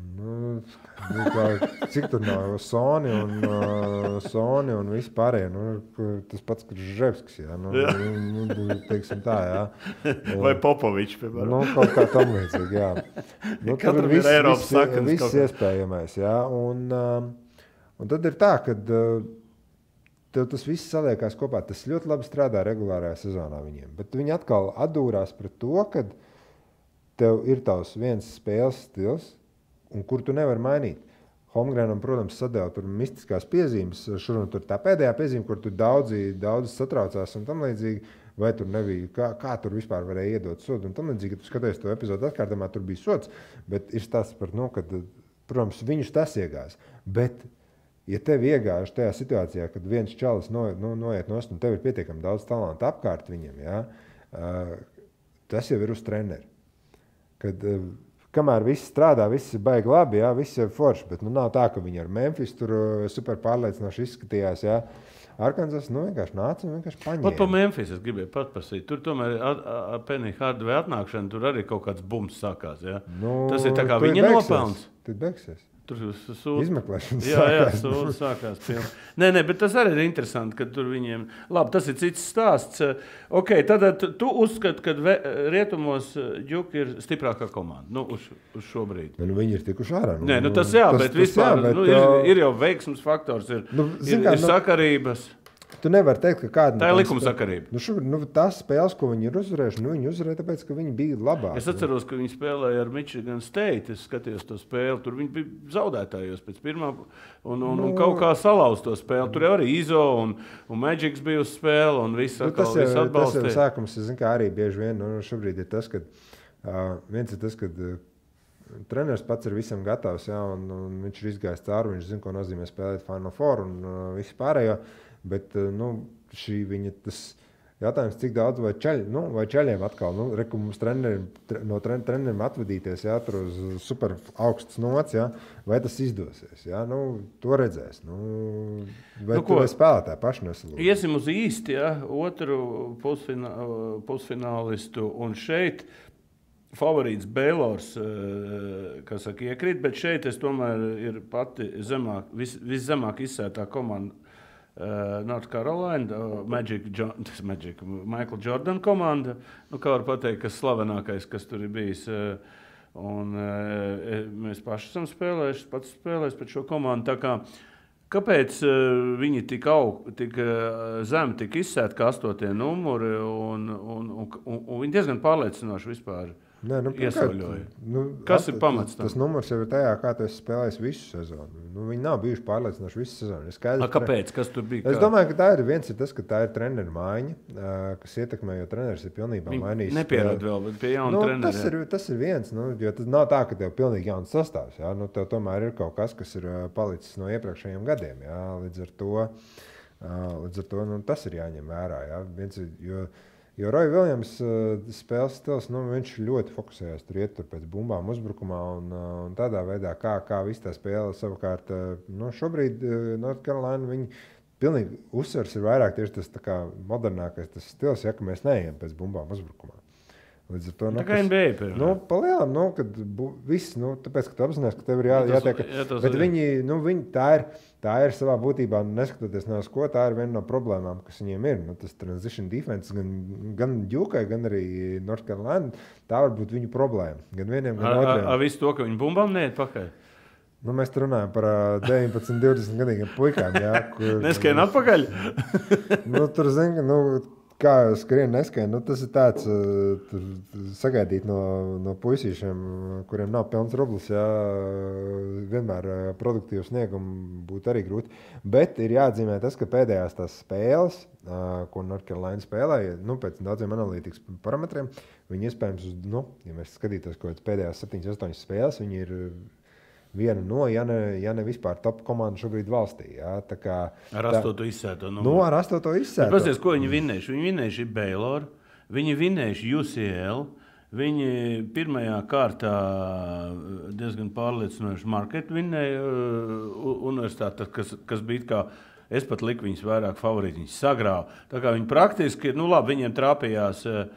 Cik tur nav Sony un visi pārējie. Tas pats Križevskis, jā. Teiksim tā, jā. Vai Popovičs, piemēram. Kaut kā tam līdzīgi, jā. Katram ir Eiropas saknes. Viss iespējamais, jā. Un tad ir tā, kad... Tev tas viss saliekās kopā. Tas ļoti labi strādā regulārajā sezonā viņiem. Bet viņi atkal atdūrās pret to, ka tev ir tavs viens spēles stils, un kur tu nevari mainīt. Holmgrenam, protams, sadeva tur mistiskās piezīmes. Šur un tur tā pēdējā piezīme, kur tur daudzi satraucās un tam līdzīgi. Vai tur nebija, kā tur vispār varēja iedot sodu. Un tam līdzīgi, ka tu skaties to epizodu atkārtamā, tur bija sods. Bet ir stāsts par, ka, protams, viņus tas iegās. Bet ja tev iegājuši tajā situācijā, kad viens čalis noiet nost un tev ir pietiekami daudz talanta apkārt viņam, ja, tas jau ir uz treneri. Kad, kamēr viss strādā, viss ir baigi labi, ja, viss ir forši, bet nav tā, ka viņi ar Memphis tur super pārliecinoši izskatījās. Ja. Arkansas vienkārši nāca un vienkārši paņēma. Pat pa Memphis es gribēju patpasīt. Tur tomēr Penny Hardaway atnākšana, tur arī kaut kāds bums sākās. Ja. Tas ir tā kā viņa nopelns. Tur beigsies. Tur izmeklēšanas sūdzības sākās. Nē, bet tas arī ir interesanti, ka tur viņiem... Labi, tas ir cits stāsts. Ok, tad tu uzskati, ka rietumos Ģuka ir stiprākā komanda. Uz šo brīdi. Viņi ir tikuši ārā. Tas jā, bet vispār ir jau veiksmes faktors, ir sakarības. Tu nevari teikt, ka kāda... Tā ir likumsakarība. Tās spēles, ko viņi ir uzvarējuši, viņi uzvarēja tāpēc, ka viņi bija labāki. Es atceros, ka viņi spēlēja ar Michigan State. Es skatījos to spēli. Tur viņi bija zaudētājos pēc pirmā un kaut kā salauz to spēli. Tur arī Izo un Magics bija uz spēli un viss atbalstīja. Tas jau sākums, arī bieži vien šobrīd ir tas, ka viens ir tas, kad treneris pats ir visam gatavs, jā, un viņš ir izgājis cauri, viņš zina, ko nozīmē spēlēt Final Four un visu pārējo, bet šī viņa tas jautājums, cik daudz vai čaļiem atkal, mums treneriem atvadīties, jā, tur uz super augsts nots, jā, vai tas izdosies, jā, to redzēs, vai spēlētāji paši nesalūdz. Iesim uz īsti, jā, otru pusfinālistu, un šeit favorīts Baylors, kas saka, iekrīt, bet šeit es tomēr ir pati viszemāk izsētā komanda North Carolina, Michael Jordan komanda, kā var pateikt, kas slavenākais, kas tur ir bijis. Un mēs paši esam spēlējuši pret šo komandu. Tā kā, kāpēc viņi tik zemi tika izsēti kā 8. numuri, un viņi diezgan pārliecinoši vispār iesaļoja. Kas ir pamats tam? Tas numurs jau ir tajā, kā tu esi spēlējis visu sezonu. Viņi nav bijuši pārliecinoši visu sezonu. Kāpēc? Kas tur bija? Es domāju, ka viens ir tas, ka tā ir treneru maiņa, kas ietekmē, jo treneris ir pilnībā mainījis. Viņi nepierod vēl pie jauna trenera. Tas ir viens, jo tas nav tā, ka tev pilnīgi jauns sastāvs. Jā? Tev tomēr ir kaut kas ir palicis no iepriekšējiem gadiem. Jā? Līdz ar to tas ir jāņem vērā. Jā? Jo Roy Williams spēles stils, viņš ļoti fokusējās tur pēc bumbām uzbrukumā un tādā veidā, kā viss tā spēle savukārt. Šobrīd North Carolina viņi pilnīgi uzsvers ir vairāk tieši tas tā kā modernākais tas stils, ja, ka mēs neejam pēc bumbām uzbrukumā. Līdz ar to, tā kā NBA pirmā. Palielam, kad viss, tāpēc, ka tu apzināsi, ka tev ir jātiek. Bet viņi tā ir savā būtībā, neskatoties no ko, tā ir viena no problēmām, kas viņiem ir. Tas transition defense gan Dukai, gan arī North Carolina, tā var būt viņu problēma. Gan vieniem, gan otriem. Visu to, ka viņi bumbām neiet pakaļ? Mēs runājam par 19, 20 gadīgiem puikām. Jā, neskrien atpakaļ? Tur zini, kā skrien neskrien, tas ir tāds sagaidīt no puisīšiem, kuriem nav pilns rublis, jā, vienmēr produktīvu sniegumu būtu arī grūti. Bet ir jāatzīmē tas, ka pēdējās tās spēles, ko North Carolina spēlēja, pēc daudziem analītikas parametriem, viņi iespējams, ja mēs skatītos kaut kādas pēdējās 7-8 spēles, viņi ir viena no, ja ne vispār top komanda šobrīd valstī. Jā, ar 8. izsēto. Ar 8. izsēto. Paskaties, ko viņi vinnējuši. Viņi vinnējuši Baylor, viņi vinnējuši UCL, viņi pirmajā kārtā diezgan pārliecinoši Marquette vinnēja universitāti, kas bija kā, es pat liku viņus vairāk favorīti, viņus sagrāva. Tā kā viņi praktiski, viņiem trāpījās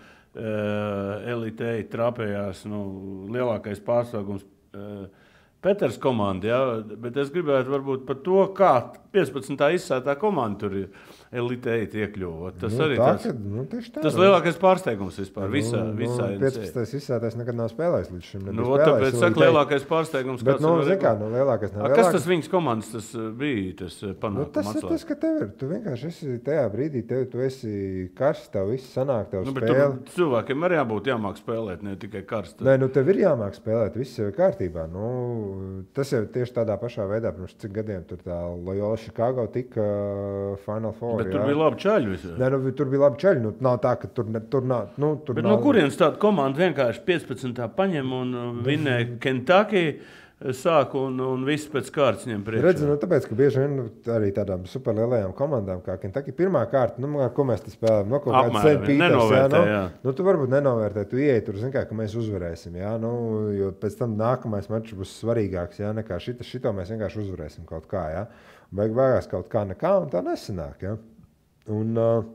elitei, trāpījās lielākais pārstāvums Peters komanda, jā, bet es gribētu varbūt par to, kā 15. izsētā komanda tur elitei iekļuva. Tas arī tas lielākais pārsteigums vispār visā 15. izsētājs nekad nav spēlējis līdz šim. Tāpēc saka lielākais pārsteigums. Bet, lielākais nav. Kas tas viņas komandas tas bija, tas panākums? Tas ir tas, ka tev ir. Tu vienkārši esi tajā brīdī, tu esi karsts, tev viss sanāk, tev spēle. Cilvēkiem arī jāmāk spēlēt, ne tikai karsts. Nē, tev ir jāmāk spēlēt, viss jau ir kārtībā. Tas jau tieši tādā pašā veidā, pirms cik gadiem tur tā Loyola Chicago tika Final Four. Bet tur bija labi čaļi. Nē, tur bija labi čaļi. Nav tā, ka tur nav. Bet no kurienes tāda komanda vienkārši 15. paņem un vinnēja Kentucky, sāk un viss pēc kārtas ņem priekšā? Redzi, tāpēc, ka bieži vien arī tādām superlielajām komandām kā Kentucky pirmā kārta, ar ko mēs te spēlējam, kaut kāds St. Peters, tu varbūt nenovērtē, tu ieej tur, ka mēs uzvarēsim, jā, jo pēc tam nākamais mačs būs svarīgāks, jā, nekā šito mēs vienkārši uzvarēsim kaut kā, jā. Beigās kaut kā nekā, un tā nesanāk. Ja? Un,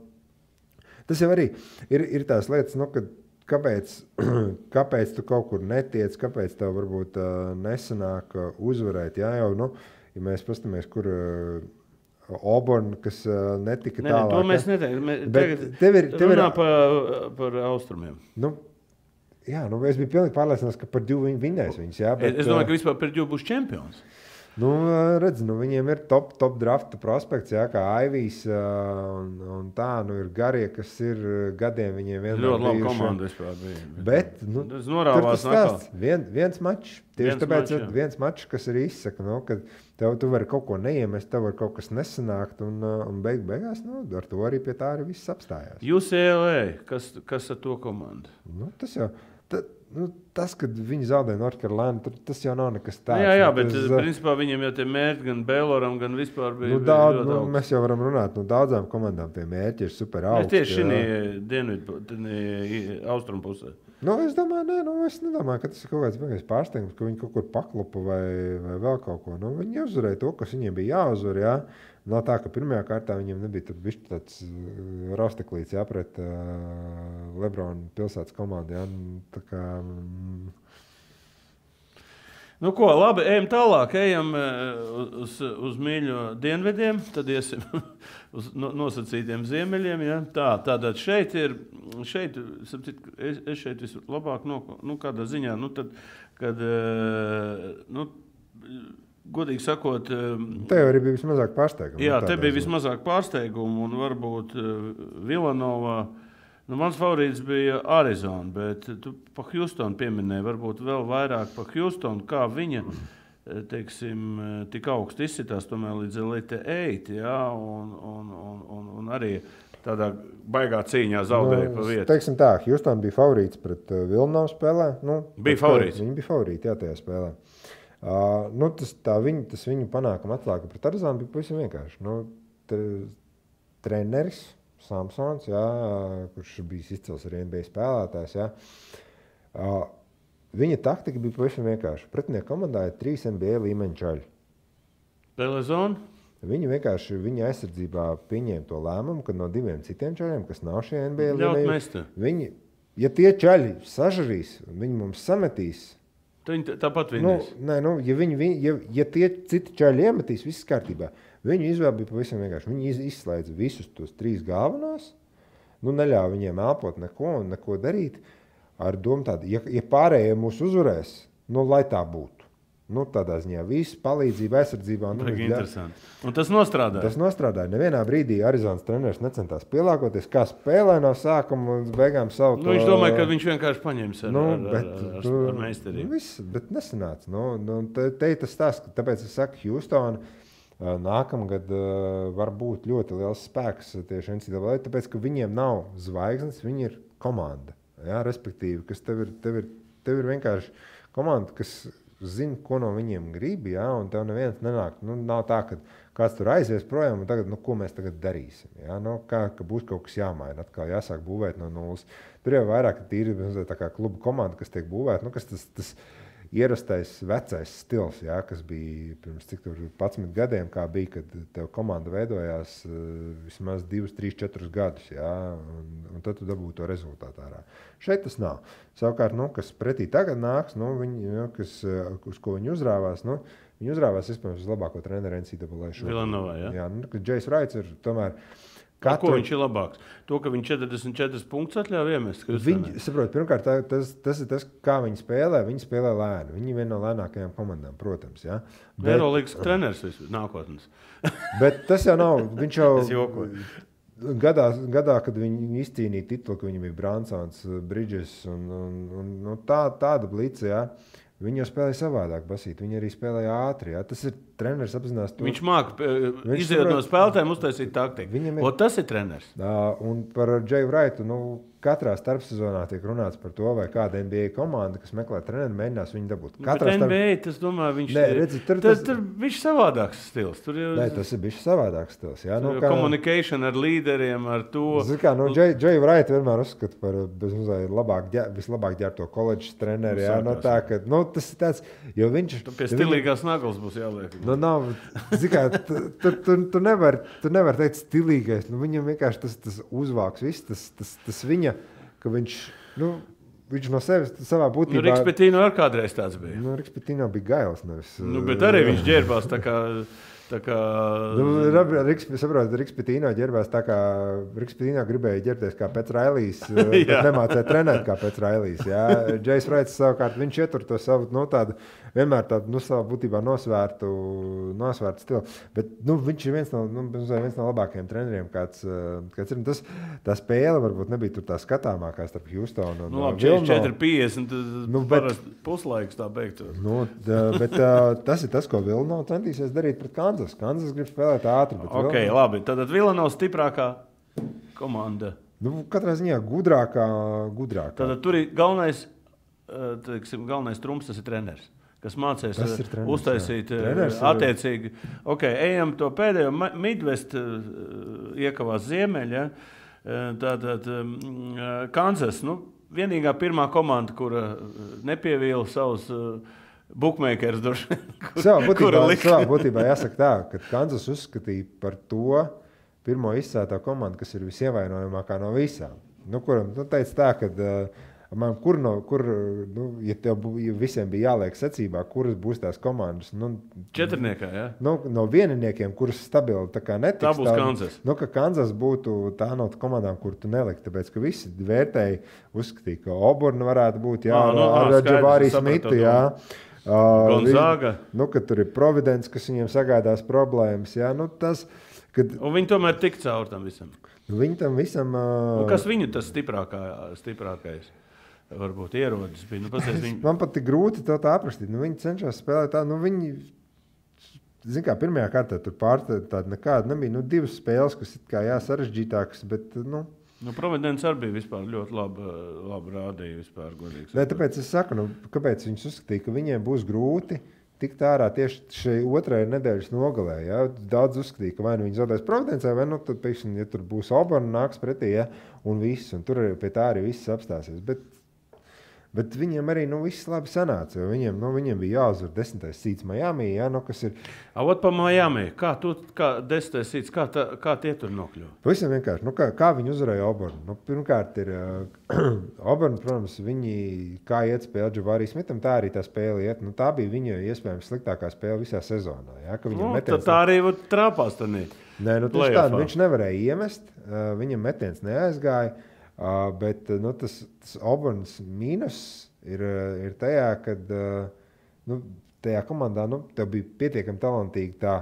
tas jau arī ir tās lietas, kāpēc tu kaut kur netiec, kāpēc tev varbūt nesanāk uzvarēt. Ja? Ja mēs pastamies, kur Auburn, kas netika tālāk. To mēs neteikam. Tev runā par austrumiem. Jā, es biju pilnīgi pārliecināts, ka par Džu vinnēs viņus. Jā, bet, es domāju, ka vispār par Džu būs čempions. Viņiem ir top drafta prospekts, jā, kā Aivijs un tā, ir garie, kas ir gadiem viņiem vienmēr ļoti labi komanda vispār bija. Bet, tas norāvās stāsts. Viens mačs, tieši tāpēc viens mačs, kas ir izsaka, ka tu vari kaut ko neiemest, tev var kaut kas nesanākt, un beigās, ar to arī pie tā arī viss apstājās. UCLA, kas ar to komandu? Tas jau... tas, kad viņi zaudē Northcarolina, tas jau nav nekas tāds. Jā, bet principā viņiem jau tie mērķi gan Bayloram, gan vispār bija daudz. Mēs jau varam runāt, daudzām komandām tie mērķi ir super augsti. Tieši šī dienvidu, austrumu pusē. Es domāju, es nedomāju, ka tas ir kaut kāds vienkārši pārsteigums, ka viņi kaut kur paklupa vai vēl kaut ko. Viņi uzvarēja to, kas viņiem bija jāuzvar, jā. Nav tā, ka pirmajā kārtā viņiem nebija tur bišķi tāds rosteklīts, jā, pret Lebrona pilsētas komandu, jā. Tā kā... Ko, labi, ejam tālāk, ejam uz mīļo dienvidiem, tad iesim uz nosacītiem ziemeļiem, ja? Tātad šeit, es šeit vislabāk, kādā ziņā, tad, kad, godīgi sakot... Te jau arī bija vismazāk pārsteigumu. Jā, te bija vismazāk pārsteigumu, un varbūt Villanova... Mans favorīts bija Arizona, bet tu pa Houstonu pieminēji, varbūt vēl vairāk pa Houstonu, kā viņa, teiksim, tik augsti izsitās tomēr līdz Elite 8, jā, un arī tādā baigā cīņā zaudēja pa vietu. Teiksim tā, Houston bija favorīts pret Villanovu spēlē. Bija favorīts. Viņi bija favorīti, jā, tajā spēlē. Tas viņu panākuma atslēga pret Arizonu bija pavisam vienkārši. Treneris Samsons, jā, kurš bijis izcils arī NBA spēlētājs. Jā. Viņa taktika bija pavisam vienkārši. Pretinieku komandā ir 3 NBA līmeņa čaļi. Spēlē zonu? Viņi vienkārši viņa aizsardzībā pieņēma to lēmumu, ka no 2 citiem čaļiem, kas nav šie NBA līmeņi, ja tie čaļi sažarīs, viņi mums sametīs. Tāpat vinnēs. Ja tie citi čaļi iemetīs, viss kārtībā. Viņu izvēle bija pavisam vienkārši. Viņi izslēdza visus tos 3 galvenos, neļāva viņiem elpot neko darīt, ar domu tādu, ja pārējie mūs uzvarēs, lai tā būtu. Tādā ziņā viss palīdzība aizsardzībā. Interesanti. Un tas nostrādāja? Tas nostrādāja. Nevienā brīdī Arizonas treneris necentās pielāgoties, kā spēlē no sākuma un beigām savu to... Viņš domāja, ka viņš vienkārši paņems ar meistarību. Viss, bet nesanāca. Te tas stāsts, tāpēc es saku, Houston nākamgad var būt ļoti liels spēks tieši NCAA, tāpēc, ka viņiem nav zvaigznes, viņi ir komanda. Jā, respektīvi, kas tev ir vienkārši komanda, kas zina, ko no viņiem grib, jā, un tev neviens nenāk. Nav tā, ka kāds tur aizies projām un tagad, ko mēs tagad darīsim. Jā, ka būs kaut kas jāmaina, atkal jāsāk būvēt no nulles. Tur jau vairāk tīri tā kā kluba komanda, kas tiek būvēta, kas tas ierastais vecais stils, jā, kas bija pirms 11 gadiem, kā bija, kad tev komanda veidojās vismaz 2, 3, 4 gadus, jā, un tad tu dabūtu to rezultātu ārā. Šeit tas nav. Savukārt, kas pretī tagad nāks, uz ko viņi uzrāvās, viņi uzrāvās, iespējams, uz labāko treneru NCAA šobrīd. Villanovā, jā? Jā, kad Jais Wrights ir tomēr... Ko viņš ir labāks? To, ka viņš 44 punktus atļauj iemest? Pirmkārt, tas ir tas, kā viņi spēlē. Viņi spēlē lēni. Viņi ir viena no lēnākajām komandām, protams. Ja? Eurolīgas treneris nākotnes. Bet tas jau nav. Viņš jau es jokoju. Gadā, kad viņi izcīnīja titulu, ka viņam bija Bransons, Bridges un tāda blica, ja? Viņi jau spēlēja savādāk basīt. Viņi arī spēlēja ātri. Ja? Tas ir treneris apzinās to. Viņš māca izējot no spēlētājiem uztaisīt taktiku. Tas ir treneris. Un par Jayu Wrightu, katrā starpsezonā tiek runāts par to, vai kāda NBA komanda, kas meklē treneru, mēģinās viņu dabūt. Bet NBA, tas domāju, viņš viņš savādāks stils. Tas ir bišķi savādāks stils. Jā, communication ar līderiem, ar to. Jayu Wrightu vienmēr uzskata par vislabāk ģērbto koledžas treneri. Jā, tā, ka, tas ir tāds, jo viņš... Pie stilīgās naglas būs jāliek. Tu nevar teikt stilīgais. Viņam vienkārši tas uzvāks viss, tas viņa, ka viņš no sevis savā būtībā... Riks Pitino arī kādreiz tāds bija. Riks Pitino bija gails. Nevis, bet arī viņš ģērbās tā kā... Riks Pitino ģērbās tā kā... Riks Pitino gribēja ģērbties kā pēc Railijas, bet nemācēja trenēt kā pēc Railijas. Jais Wrights savukārt, viņš ietur to savu, tādu, vienmēr tādu, savā būtībā nosvērtu stilu. Bet, viņš ir viens no labākajiem treneriem, kāds ir. Tā spēle varbūt nebija tur tā skatāmākā starp Houstonu un Vilno. 44-50, parasti puslaiks tā beigtos. Bet tas ir tas, ko Vilno centīsies darīt pret Kansas. Kansas grib spēlēt ātri. Labi. Tad Villanova stiprākā komanda. Katrā ziņā gudrākā. Tad tur ir galvenais teiksim, galvenais trumps, tas ir treneris, kas mācīs treneris, uztaisīt treneris attiecīgi. Ejam to pēdējo Midwest iekavās ziemeļ, ja? Tātad Kansas, vienīgā pirmā komanda, kura nepievīla savus bookmakers droši. Savā būtībā jāsaka tā, ka Kansas uzskatīja par to pirmo izcētā komandu, kas ir visievainojamākā no visām. Kuram teica tā, ka ja visiem bija jāliek secībā, kuras būs tās komandas. Četrniekā, jā? No vieniniekiem, kuras stabili tā kā netiks. Tā būs Kansas. Ka Kansas būtu tā no komandām, kur tu neliki, tāpēc, ka visi vērtēji uzskatīja, ka Auburn varētu būt, ar Jabari Smitu, jā. Gonzaga. Ka tur ir Providence, kas viņiem sagādās problēmas, jā. Un viņi tomēr tik caur tam visam. Viņi tam visam... kas viņu tas stiprākais varbūt ierodas bija? Man pat ir grūti to tā aprakstīt. Viņi cenšas spēlēt tā, zin kā, pirmajā kārtā tur tāda nekāda nebija. Divas spēles, kas ir kā sarežģītākas, bet, Providence arī bija vispār ļoti labi rādīja vispār godīgi. Ne, tāpēc es saku, kāpēc viņi uzskatīja, ka viņiem būs grūti tikt ārā tieši šai otrajai nedēļas nogalē. Ja? Daudz uzskatīja, ka vai viņi zaudēs Providencē, vai tad, pēkšņi, ja tur būs Auburn, nāks pretī, ja? Un viss, un tur pie tā arī viss apstāsies. Bet viņiem arī viss labi sanāca, jo viņiem bija jāuzvar 10. seeds Miami, ja? Kas ir... Ot pa Miami, kā 10. seeds, kā tie tur nokļuva? Pavisam vienkārši, kā viņi uzvarēja Auburn? Pirmkārt ir Auburn, protams, viņi kā iet spēle Jabari Smitham, tā arī tā spēle iet. Tā bija viņa iespējams sliktākā spēle visā sezonā. Ja? Tā arī trāpās tanī. Nē, tādu viņš nevarēja iemest, viņam metiens neaizgāja. Bet tas Auburns mīnus ir tajā, kad tajā komandā tev bija pietiekami talantīgi tā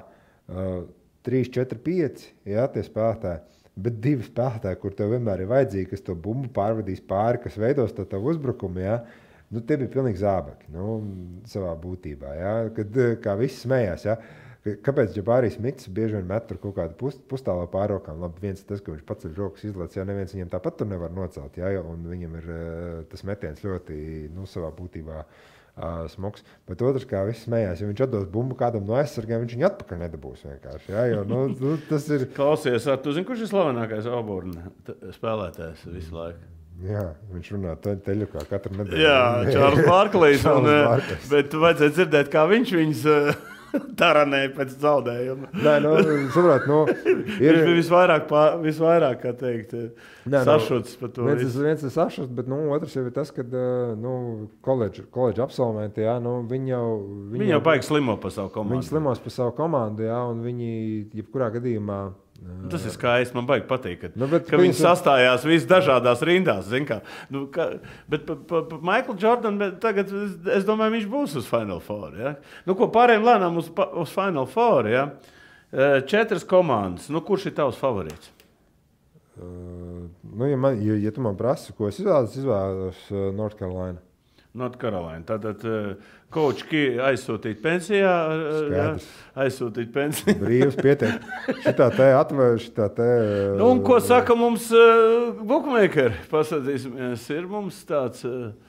3, 4, 5 tie spēlētāji, bet 2 spēlētāji, kur tev vienmēr ir vajadzīgi, kas to bumbu pārvadīs pāri, kas veidos to tavu uzbrukumu, tie bija pilnīgi zābaki savā būtībā, kad kā visi smējās. Kāpēc Jabari Smits bieži vien met tur kaut kādu pustālo pārrokām? Labi, viens tas, ka viņš paceļ rokas izlaic, neviens viņam tāpat tur nevar nocelt, un viņam ir tas metiens ļoti, savā būtībā smogs. Bet otrs, kā viss smējās, ja viņš atdos bumbu kādam no aizsargiem, viņš viņu atpakaļ nedabūs vienkārši, jo, tas ir... Klausies, tu zini, kurš ir slavenākais Auburn spēlētājs visu laiku? Jā, viņš runā teļukā katru nedēļu. Jā, Čārls Barklīs, bet vajadzēja dzirdēt, kā viņš viņus... taranēja pēc zaudējuma. Nē, saprāt, ir... Viņš bija visvairāk, kā teikt, sašuts par to. Viens ir sašuts, bet otrs jau ir tas, kad koledža absolventi, viņi jau baigi slimo par savu komandu. Viņi slimos par savu komandu, un viņi jebkurā gadījumā... Tas ir skaisti, man baigi patīk, ka viņi sastājās visi dažādās rindās. Bet Michael Jordan tagad, es domāju, viņš būs uz Final Four. Ja? Pārējiem lēnām uz Final Four. Ja? 4 komandas. Kurš ir tavs favorīts? Ja tu man prasi, ko es izvēlos North Carolina. North Carolina. Tātad Coach Key aizsūtīt pensijā. Aizsūtīt pensijā. Brīvs pietiek. Šitā te... Un ko saka mums bookmakeri? Pasadīsimies, ir mums tāds,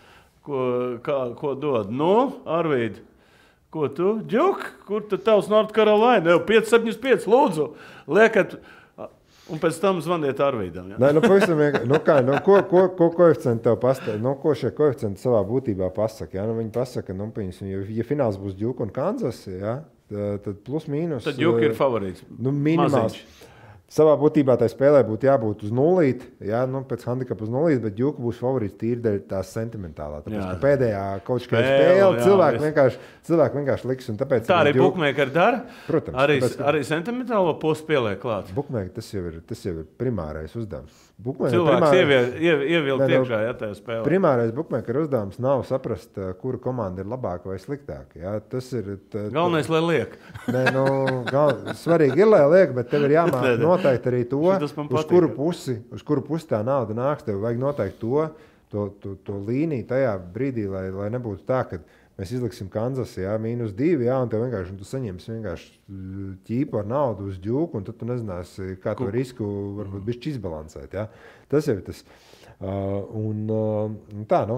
ko dod. Arvīd, ko tu? Džuk, kur tad tavs North Carolina? 5-7-5, lūdzu. Liekat... Un pēc tam zvaniet Arvīdam. Ja? Nē, pavisam vienkārši. Ko koeficienti tev pastāv? Ko šie koeficienti savā būtībā pasaka? Ja? Viņi pasaka, ja fināls būs Duke un Kansas, tad plus mīnus... Tad Duke ir favorīts. Minimāls. Savā būtībā tai spēlē būtu jābūt uz nulīt, pēc handikapu uz nulīt, bet Duke būs favorīts tīri dēļ tās sentimentālā. Tāpēc, ka pēdējā kaut kādā spēlē cilvēki vienkārši liks. Tāpēc tā arī bookmakeri dara? Protams. Arī sentimentālo postu pieliek klāt? Bookmakeri tas jau ir primārais uzdevums. Cilvēks ievilkt iekšā, tajā spēlē. Primārais bookmakeri uzdevums nav saprast, kura komanda ir labāka vai sliktāka. Tas ir... Galvenais, lai liek. Nē, svarīgi ir, lai liek, bet tev ir jāmāk noteikti arī to, uz kuru pusi tā nauda nāks. Tev vajag noteikti to līniju tajā brīdī, lai nebūtu tā, ka mēs izliksim Kansas, -2, un tev vienkārši tu saņemsi ķīpu ar naudu uz Duke, un tad tu nezināsi, kā to risku varbūt bišķi izbalansēt. Tas jau ir tas.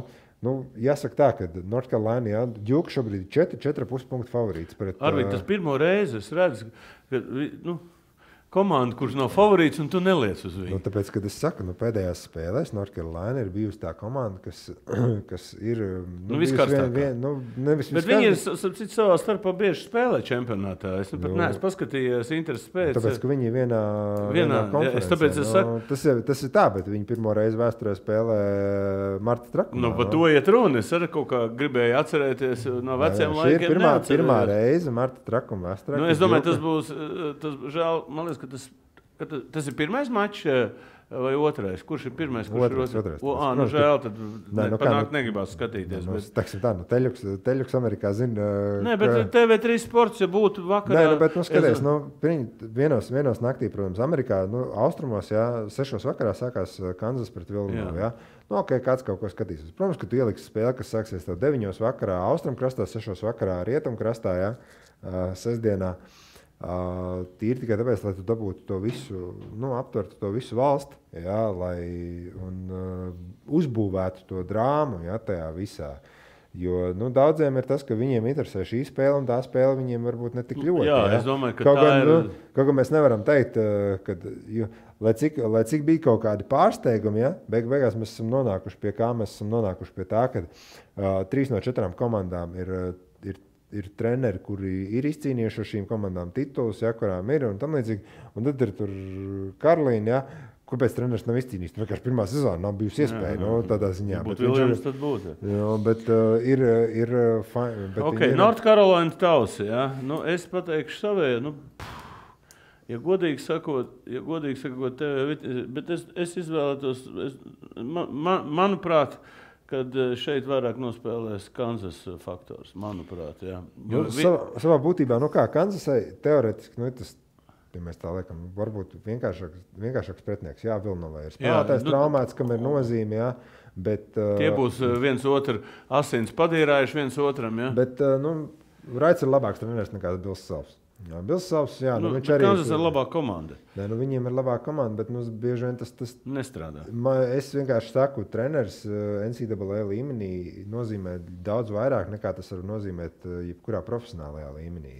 jāsaka tā, ka North Carolina, Djuka šobrīd ir 4,5 punktu favorīts. Arvīd, tas pirmo reizi es redzu, ka komanda, kurš nav favorīts, un tu neliec uz viņu. Tāpēc, kad es saku, pēdējās spēlēs North Carolina ir bijusi tā komanda, kas ir viskarstākā. Bet viņi ir savā starpā bieži spēlē čempionātā. Es pat neesmu paskatījies intereses pēc. Tāpēc, ka viņi ir vienā konferencē. Tāpēc es saku. Tas ir tā, bet viņi pirmo reizi vēsturē spēlē Marta Trakumā. Par to iet runa. Es arī kaut kā gribēju atcerēties no veciem laikiem. Šī ir pirmā reize Marta Trakuma vēsturē. Es domāju, tas būs žēl, man liekas, tas ir pirmais mačs vai otrais? Kurš ir pirmais? Otrais. Žēl, tad panākt negribās skatīties. Teļuks Amerikā zina. Nē, bet TV3 sports, ja būtu vakarā. Nē, bet skaties, vienos naktī, protams, Amerikā, austrumos, 6 vakarā sākās Kansas pret Vilnovu, kāds kaut ko skatīsies. Protams, ka tu ieliksi spēli, kas sāksies tev 9 vakarā, austrumkrastā, 6 vakarā, rietumkrastā, sestdienā. Tīri tikai tāpēc, lai tu dabūtu to visu, aptvertu to visu valsti, un uzbūvētu to drāmu, tajā visā. Jo daudziem ir tas, ka viņiem interesē šī spēle, un tā spēle viņiem varbūt ne tik ļoti. Es domāju, ka kaut kā mēs nevaram teikt, ka, lai cik bija kaut kādi pārsteigumi, beigās mēs esam nonākuši pie kā, mēs esam nonākuši pie tā, ka 3 no 4 komandām ir treneri, kuri ir izcīnījuši ar šīm komandām titulus, kurām ir un tam līdzīgi. Un tad ir tur Karolīna, kāpēc treneris nav izcīnījis? Vienkārši pirmā sezona nav bijusi iespēja, tādā ziņā. Būtu Viljams, tad būtu. Bet ir fine. North Carolina tausi, es pateikšu savēju, ja godīgi sakot, bet es izvēlētos, manuprāt, kad šeit vairāk nospēlēs Kansas faktors, manuprāt. Savā būtībā, Kansasai teorētiski, tas, ja mēs tā liekam, varbūt vienkāršāks pretinieks. Vilnovai ir spēlētājs traumēts, kam ir nozīme, bet... Tie būs viens otru asins padīrājuši viens otram, Bet, Raits ir labāks treneris nekā Bills Selfs. Bills Selfs, viņš arī... Kansas ir labāka komanda. Viņiem ir labāka komanda, bet bieži vien tas nestrādā. Es vienkārši saku, treneris NCAA līmenī nozīmē daudz vairāk nekā tas var nozīmēt jebkurā profesionālajā līmenī.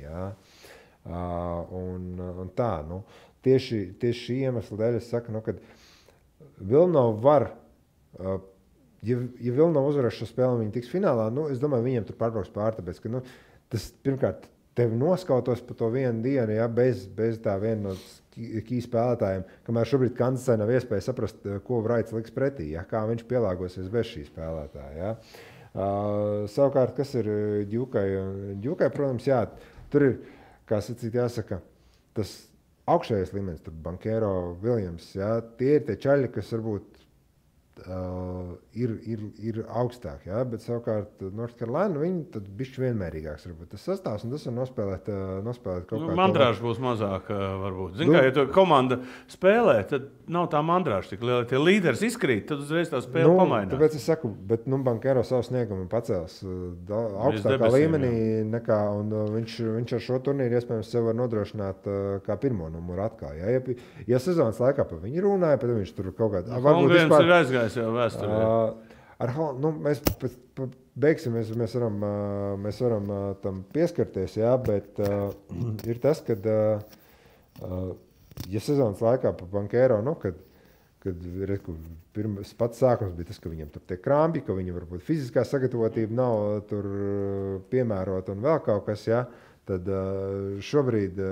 Un tā, tieši šī iemesla dēļ es saku, ka Vilnova var, ja Vilnova uzvarēs šo spēli, viņi tiks finālā, es domāju, viņiem tur pārbrauks pār, tāpēc, ka tas pirmkārt tevi noskautos par to vienu dienu, bez tā viena no key spēlētājiem, kamēr šobrīd Kansasai nav iespēja saprast, ko Raits liks pretī, kā viņš pielāgosies bez šī spēlētāja. Savukārt, kas ir Djukai? Djukai, protams, tur ir, kā sacīt, jāsaka, tas augšējais līmenis, tur Bankero, Viljams, tie ir tie čaļi, kas varbūt ir augstāk, bet savukārt North Carolina, viņi tad bišķi vienmērīgāks varbūt tas sastāvs, un tas var nospēlēt kaut kā. Mandrāžu būs mazāk varbūt. Zin kā, ja to komanda spēlē, tad nav tā mandrāža tik liela. Tie līderis izkrīt, tad uzreiz tā spēle pamainās. Tāpēc es saku, bet Bankero savu sniegumu pacēls augstākā līmenī nekā, un viņš ar šo turnīru iespējams sev var nodrošināt kā pirmo numuru atkal. Ja sezonas laikā par viņu runāja, tad viņš tur kaut kādā... Holmgrens ir aizgājis jau vēsturē. Mēs beigsim, mēs varam tam pieskarties, bet ir tas, kad ja sezonas laikā pa Bankero, kad pats sākums bija tas, ka viņam tur tie krampi, ka viņam varbūt fiziskā sagatavotība nav tur piemērota un vēl kaut kas, tad šobrīd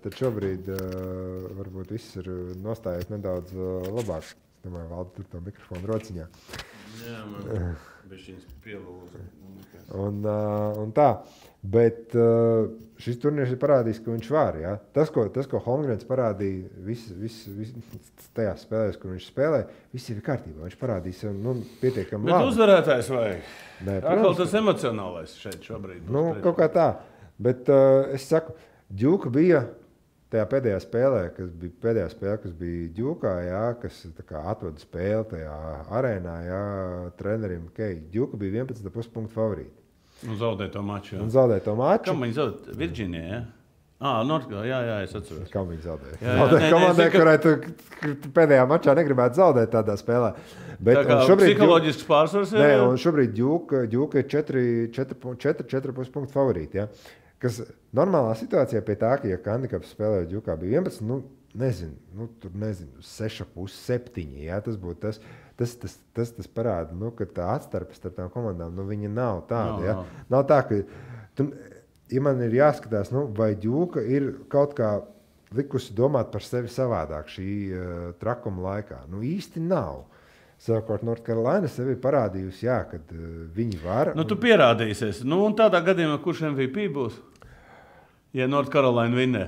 varbūt viss ir nostājies nedaudz labāk. Es domāju, Valdi tur to mikrofonu rociņā. Jā, man bišķiņas pielūza. Un tā, bet šis turnīrs ir parādījis, ka viņš var. Tas, ko Holmgrens parādīja tajās spēlēs, kur viņš spēlē, viss ir kārtībā. Viņš parādīs pietiekami labi. Bet uzvarētājs vajag. Atkal tas emocionālais šeit šobrīd. Kaut kā tā. Bet es saku, Djuka bija tajā pēdējā spēlē, kas bija Djukā, kas atveda spēli tajā arēnā, trenerim Djuka bija 11,5 punktu favorīti. Un zaudēja to maču. Kam viņi zaudēja? Virģīnijā, Nortgā, jā, es atceros. Kā viņi zaudēja? Jā, Zaudēja komandai, kurai tu pēdējā mačā negribētu zaudēt tādā spēlē. Bet Tā kā psiholoģisks pārsvars ir. Nē, un šobrīd Ģūka ir 4,5 punktu favorīti. Ja? Kas normālā situācijā pie tā, ka, ja handikaps spēlē Ģūkā bija 11, tur nezinu, 6,5, 7. Ja? Tas būtu tas parāda, ka tā atstarpe starp tām komandām, viņa nav tāda. Ja? Nav tā, ka ja man ir jāskatās, vai Ģūka ir kaut kā likusi domāt par sevi savādāk šī trakuma laikā. Īsti nav. Savukārt Nortkarolīna sevi parādījusi, kad viņi var. Tu pierādīsies. Un tādā gadījumā, kurš MVP būs? Ja Nortkarolīna vinnē.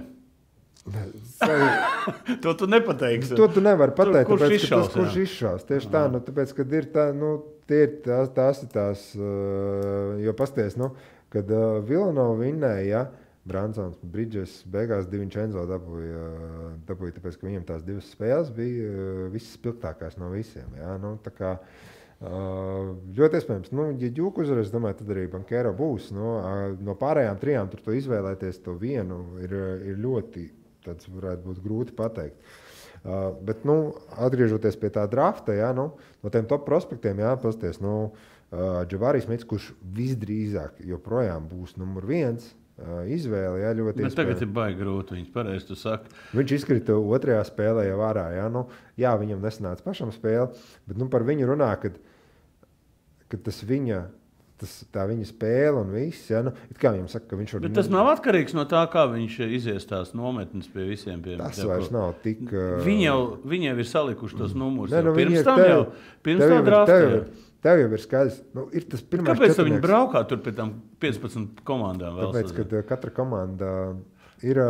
To tu nepateiksi. To tu nevari pateikt. Kurš izšaus? Kurš izšaus? Tieši tā, tāpēc, kad ir tie ir tās, jo pasties, kad Villanova vinnēja, Bransons, Bridges, beigās Divinčenzo dabūja, tāpēc, ka viņiem tās divas spēles bija visas spilgtākās no visiem. Ja? Tā kā ļoti iespējams, ja Ģūka uzvarēs, domāju, tad arī Bankero būs. No pārējām trijām tur to izvēlēties to vienu ir ļoti, tāds varētu būt grūti pateikt. Bet, atgriežoties pie tā drafta, no tiem top prospektiem, pasties, Džavarijs Mits, kurš visdrīzāk joprojām būs numur 1 izvēle. Jā, ļoti bet tagad ir baigi grūti, viņas pareizi tu saki. Viņš izkrita otrajā spēlē jau ārā. Jā, viņam nesanāca pašam spēle, bet par viņu runā, ka tā viņa spēle un viss. Ja, kā viņam saka, ka viņš var... Bet tas nav atkarīgs no tā, kā viņš izies tās nometnes pie visiem. Tas vairs nav tik... Viņi jau ir salikuši tos numurus. Pirms tā draftā. Tev jau ir skaidrs, ir tas pirmais. Kāpēc viņi braukā tur pie tām 15 komandām? Tāpēc, ka katra komanda ir,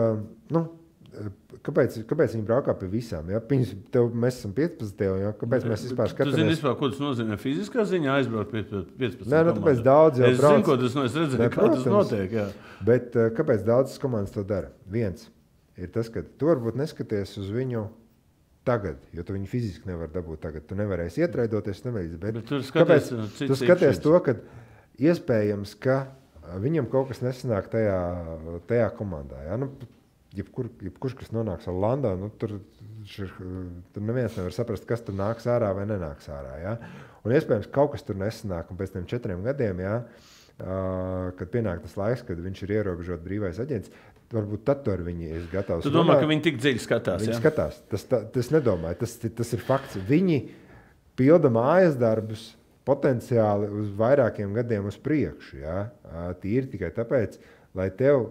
kāpēc viņi braukā pie visām? Ja? Mēs esam 15. Ja? Kāpēc mēs vispār skatāmies? Tu zini vispār, ko tas nozīmē fiziskā ziņā aizbraukt pie 15 komandām? Tāpēc daudz jau brauc. Es zinu, ko tas nozīmē, es redzēju, kā tas notiek. Jā. Bet kāpēc daudzas komandas to dara? Viens ir tas, ka tu varbūt neskaties uz viņu tagad, jo tu viņu fiziski nevar dabūt tagad. Tu nevarēsi ietraidoties, bet kāpēc tu skaties to, ka iespējams, ka viņam kaut kas nesanāk tajā komandā. Ja? Jebkurš, kas nonāks Orlando, tur neviens nevar saprast, kas tur nāks ārā vai nenāks ārā. Ja? Un iespējams, kaut kas tur nesanāk, un pēc tiem 4 gadiem, ja, kad pienāk tas laiks, kad viņš ir ierobežot brīvais aģents, varbūt tad ar viņi ir gatavs. Tu domā, ka viņi tik dziļi skatās? Viņi skatās. Tas nedomāju. Tas ir fakts. Viņi pilda mājas darbus potenciāli uz vairākiem gadiem uz priekšu. Ja? Tīri tikai tāpēc, lai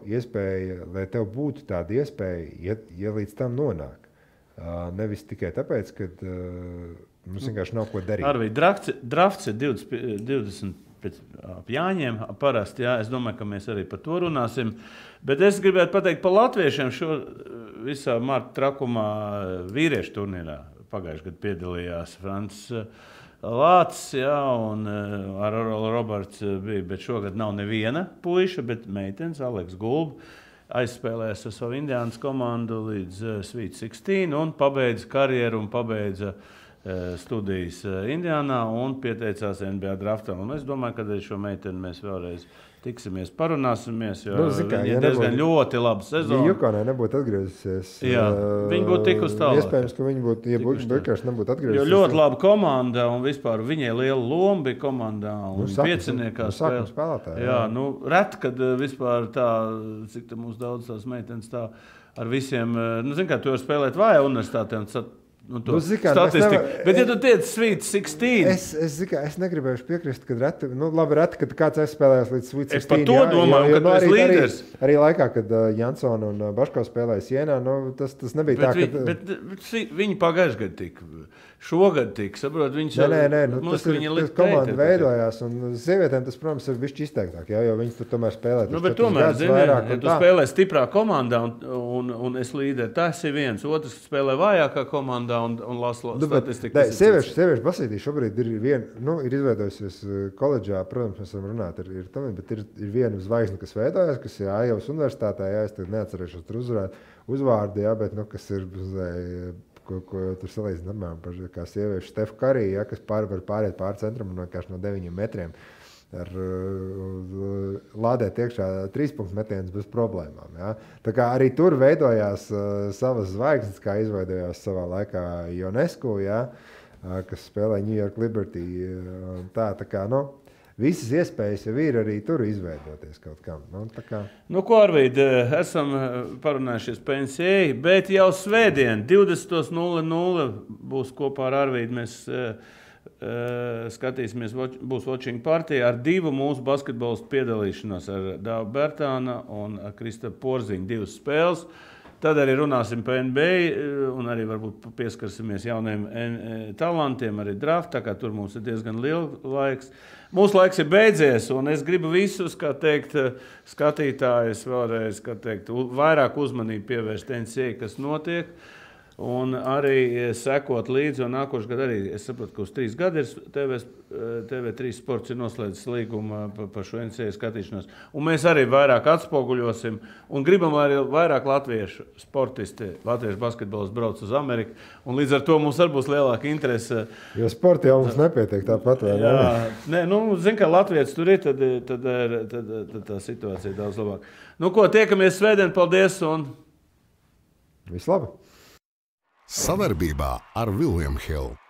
tev būtu tāda iespēja, ja līdz tam nonāk. Nevis tikai tāpēc, ka mums vienkārši nav ko darīt. Arvī, drafts ir 20 pēc Jāņiem parasti, jā, es domāju, ka mēs arī par to runāsim. Bet es gribētu pateikt par latviešiem šo visā marta trakumā vīriešu turnīrā. Pagājušajā gadā piedalījās Frants Lācis, jā, un ar Orolu Roberts bija, bet šogad nav neviena puiša, bet meitenes, Aleks Gulba, aizspēlējās ar savu Indiānas komandu līdz Sweet 16 un pabeidza karjeru un pabeidza studijas Indiānā un pieteicās NBA draftā. Un es domāju, ka ar šo meiteni mēs vēlreiz tiksimies, parunāsimies, jo viņi ir diezgan ļoti labi sezonu. Ja Jukonai nebūtu atgriezusies, viņi būtu tikus tālāk. Iespējams, ka viņi būtu, ja vienkārši nebūtu atgriezusies. Jo ļoti laba komanda un vispār viņai liela loma bija komandā un pieciniekā spēlētāji. Jā, reti, kad vispār tā, cik te mums daudz tās meitenes tā ar visiem, zin kā, tu var spēlēt vājā universitātē un statistika. Bet, ja tu tiec Sweet 16... Es negribēju piekrist, ka reti, kad kāds aizspēlējās līdz Sweet 16. Es par to domāju, ka tu esi līderis. Arī laikā, kad Jansona un Baško spēlēja Sienā, tas nebija tā, ka... Bet viņi pagājuši gadu tika, šogad tika, saprot, viņš... Nē, tas komanda veidojās, un sievietēm tas, protams, ir bišķi izteiktāk, jo viņas tur tomēr spēlē. Bet tomēr, ja tu spēlē stiprā komandā un es līderi, tas ir viens, otrs spēlē vājākā komandā, un lasa statistiku. Sieviešu basītī šobrīd ir ir izveidojusies koledžā, protams, mēs varam runāt, bet ir viena zvaigzne, kas veidojas, kas ir Ājavas universitātē, es tagad neatcerēšos tur uzvārdi, bet kas ir, ko tur salīdzinām, kā sieviešu Steph Curry, kas var pāriet pāri centram un vienkārši no 9 metriem. lādēt iekšā 3-punktu metienus bez problēmām. Ja? Tā kā arī tur veidojās savas zvaigznes, kā izveidojās savā laikā Ionescu, ja? Kas spēlē New York Liberty. Tā kā, visas iespējas jau ir arī tur izveidoties kaut kam. Ko, Arvīd, esam parunājušies pensijai, bet jau svētdien 20:00 būs kopā ar Arvīdu. Mēs skatīsimies, būs watching partija ar 2 mūsu basketbolistu piedalīšanos ar Dāvu Bertānu un Kristapu Porziņu 2 spēles. Tad arī runāsim par NBA un arī varbūt pieskarsimies jauniem talantiem, arī draft, tā kā tur mums ir diezgan liels laiks. Mūsu laiks ir beidzies, un es gribu visus, skatītājus vēlreiz, vairāk uzmanību pievērst NCAA, kas notiek. Un arī sekot līdzi, un nākošais gads arī, es saprotu, ka uz 3 gadi ir TV3 sports ir noslēdzis līgumu par šo NCAA skatīšanos. Un mēs arī vairāk atspoguļosim un gribam, lai arī vairāk latviešu sportisti, latviešu basketbolis brauc uz Ameriku. Un līdz ar to mums arī būs lielāka interese. Jo sporti jau mums nepietiek tāpat, vai ne? Jā, zin, ka latvietis tur ir, tad tā situācija ir daudz labāka. Ko, tiekamies svētdien, paldies un... Vislabāk! Savarbībā ar William Hill.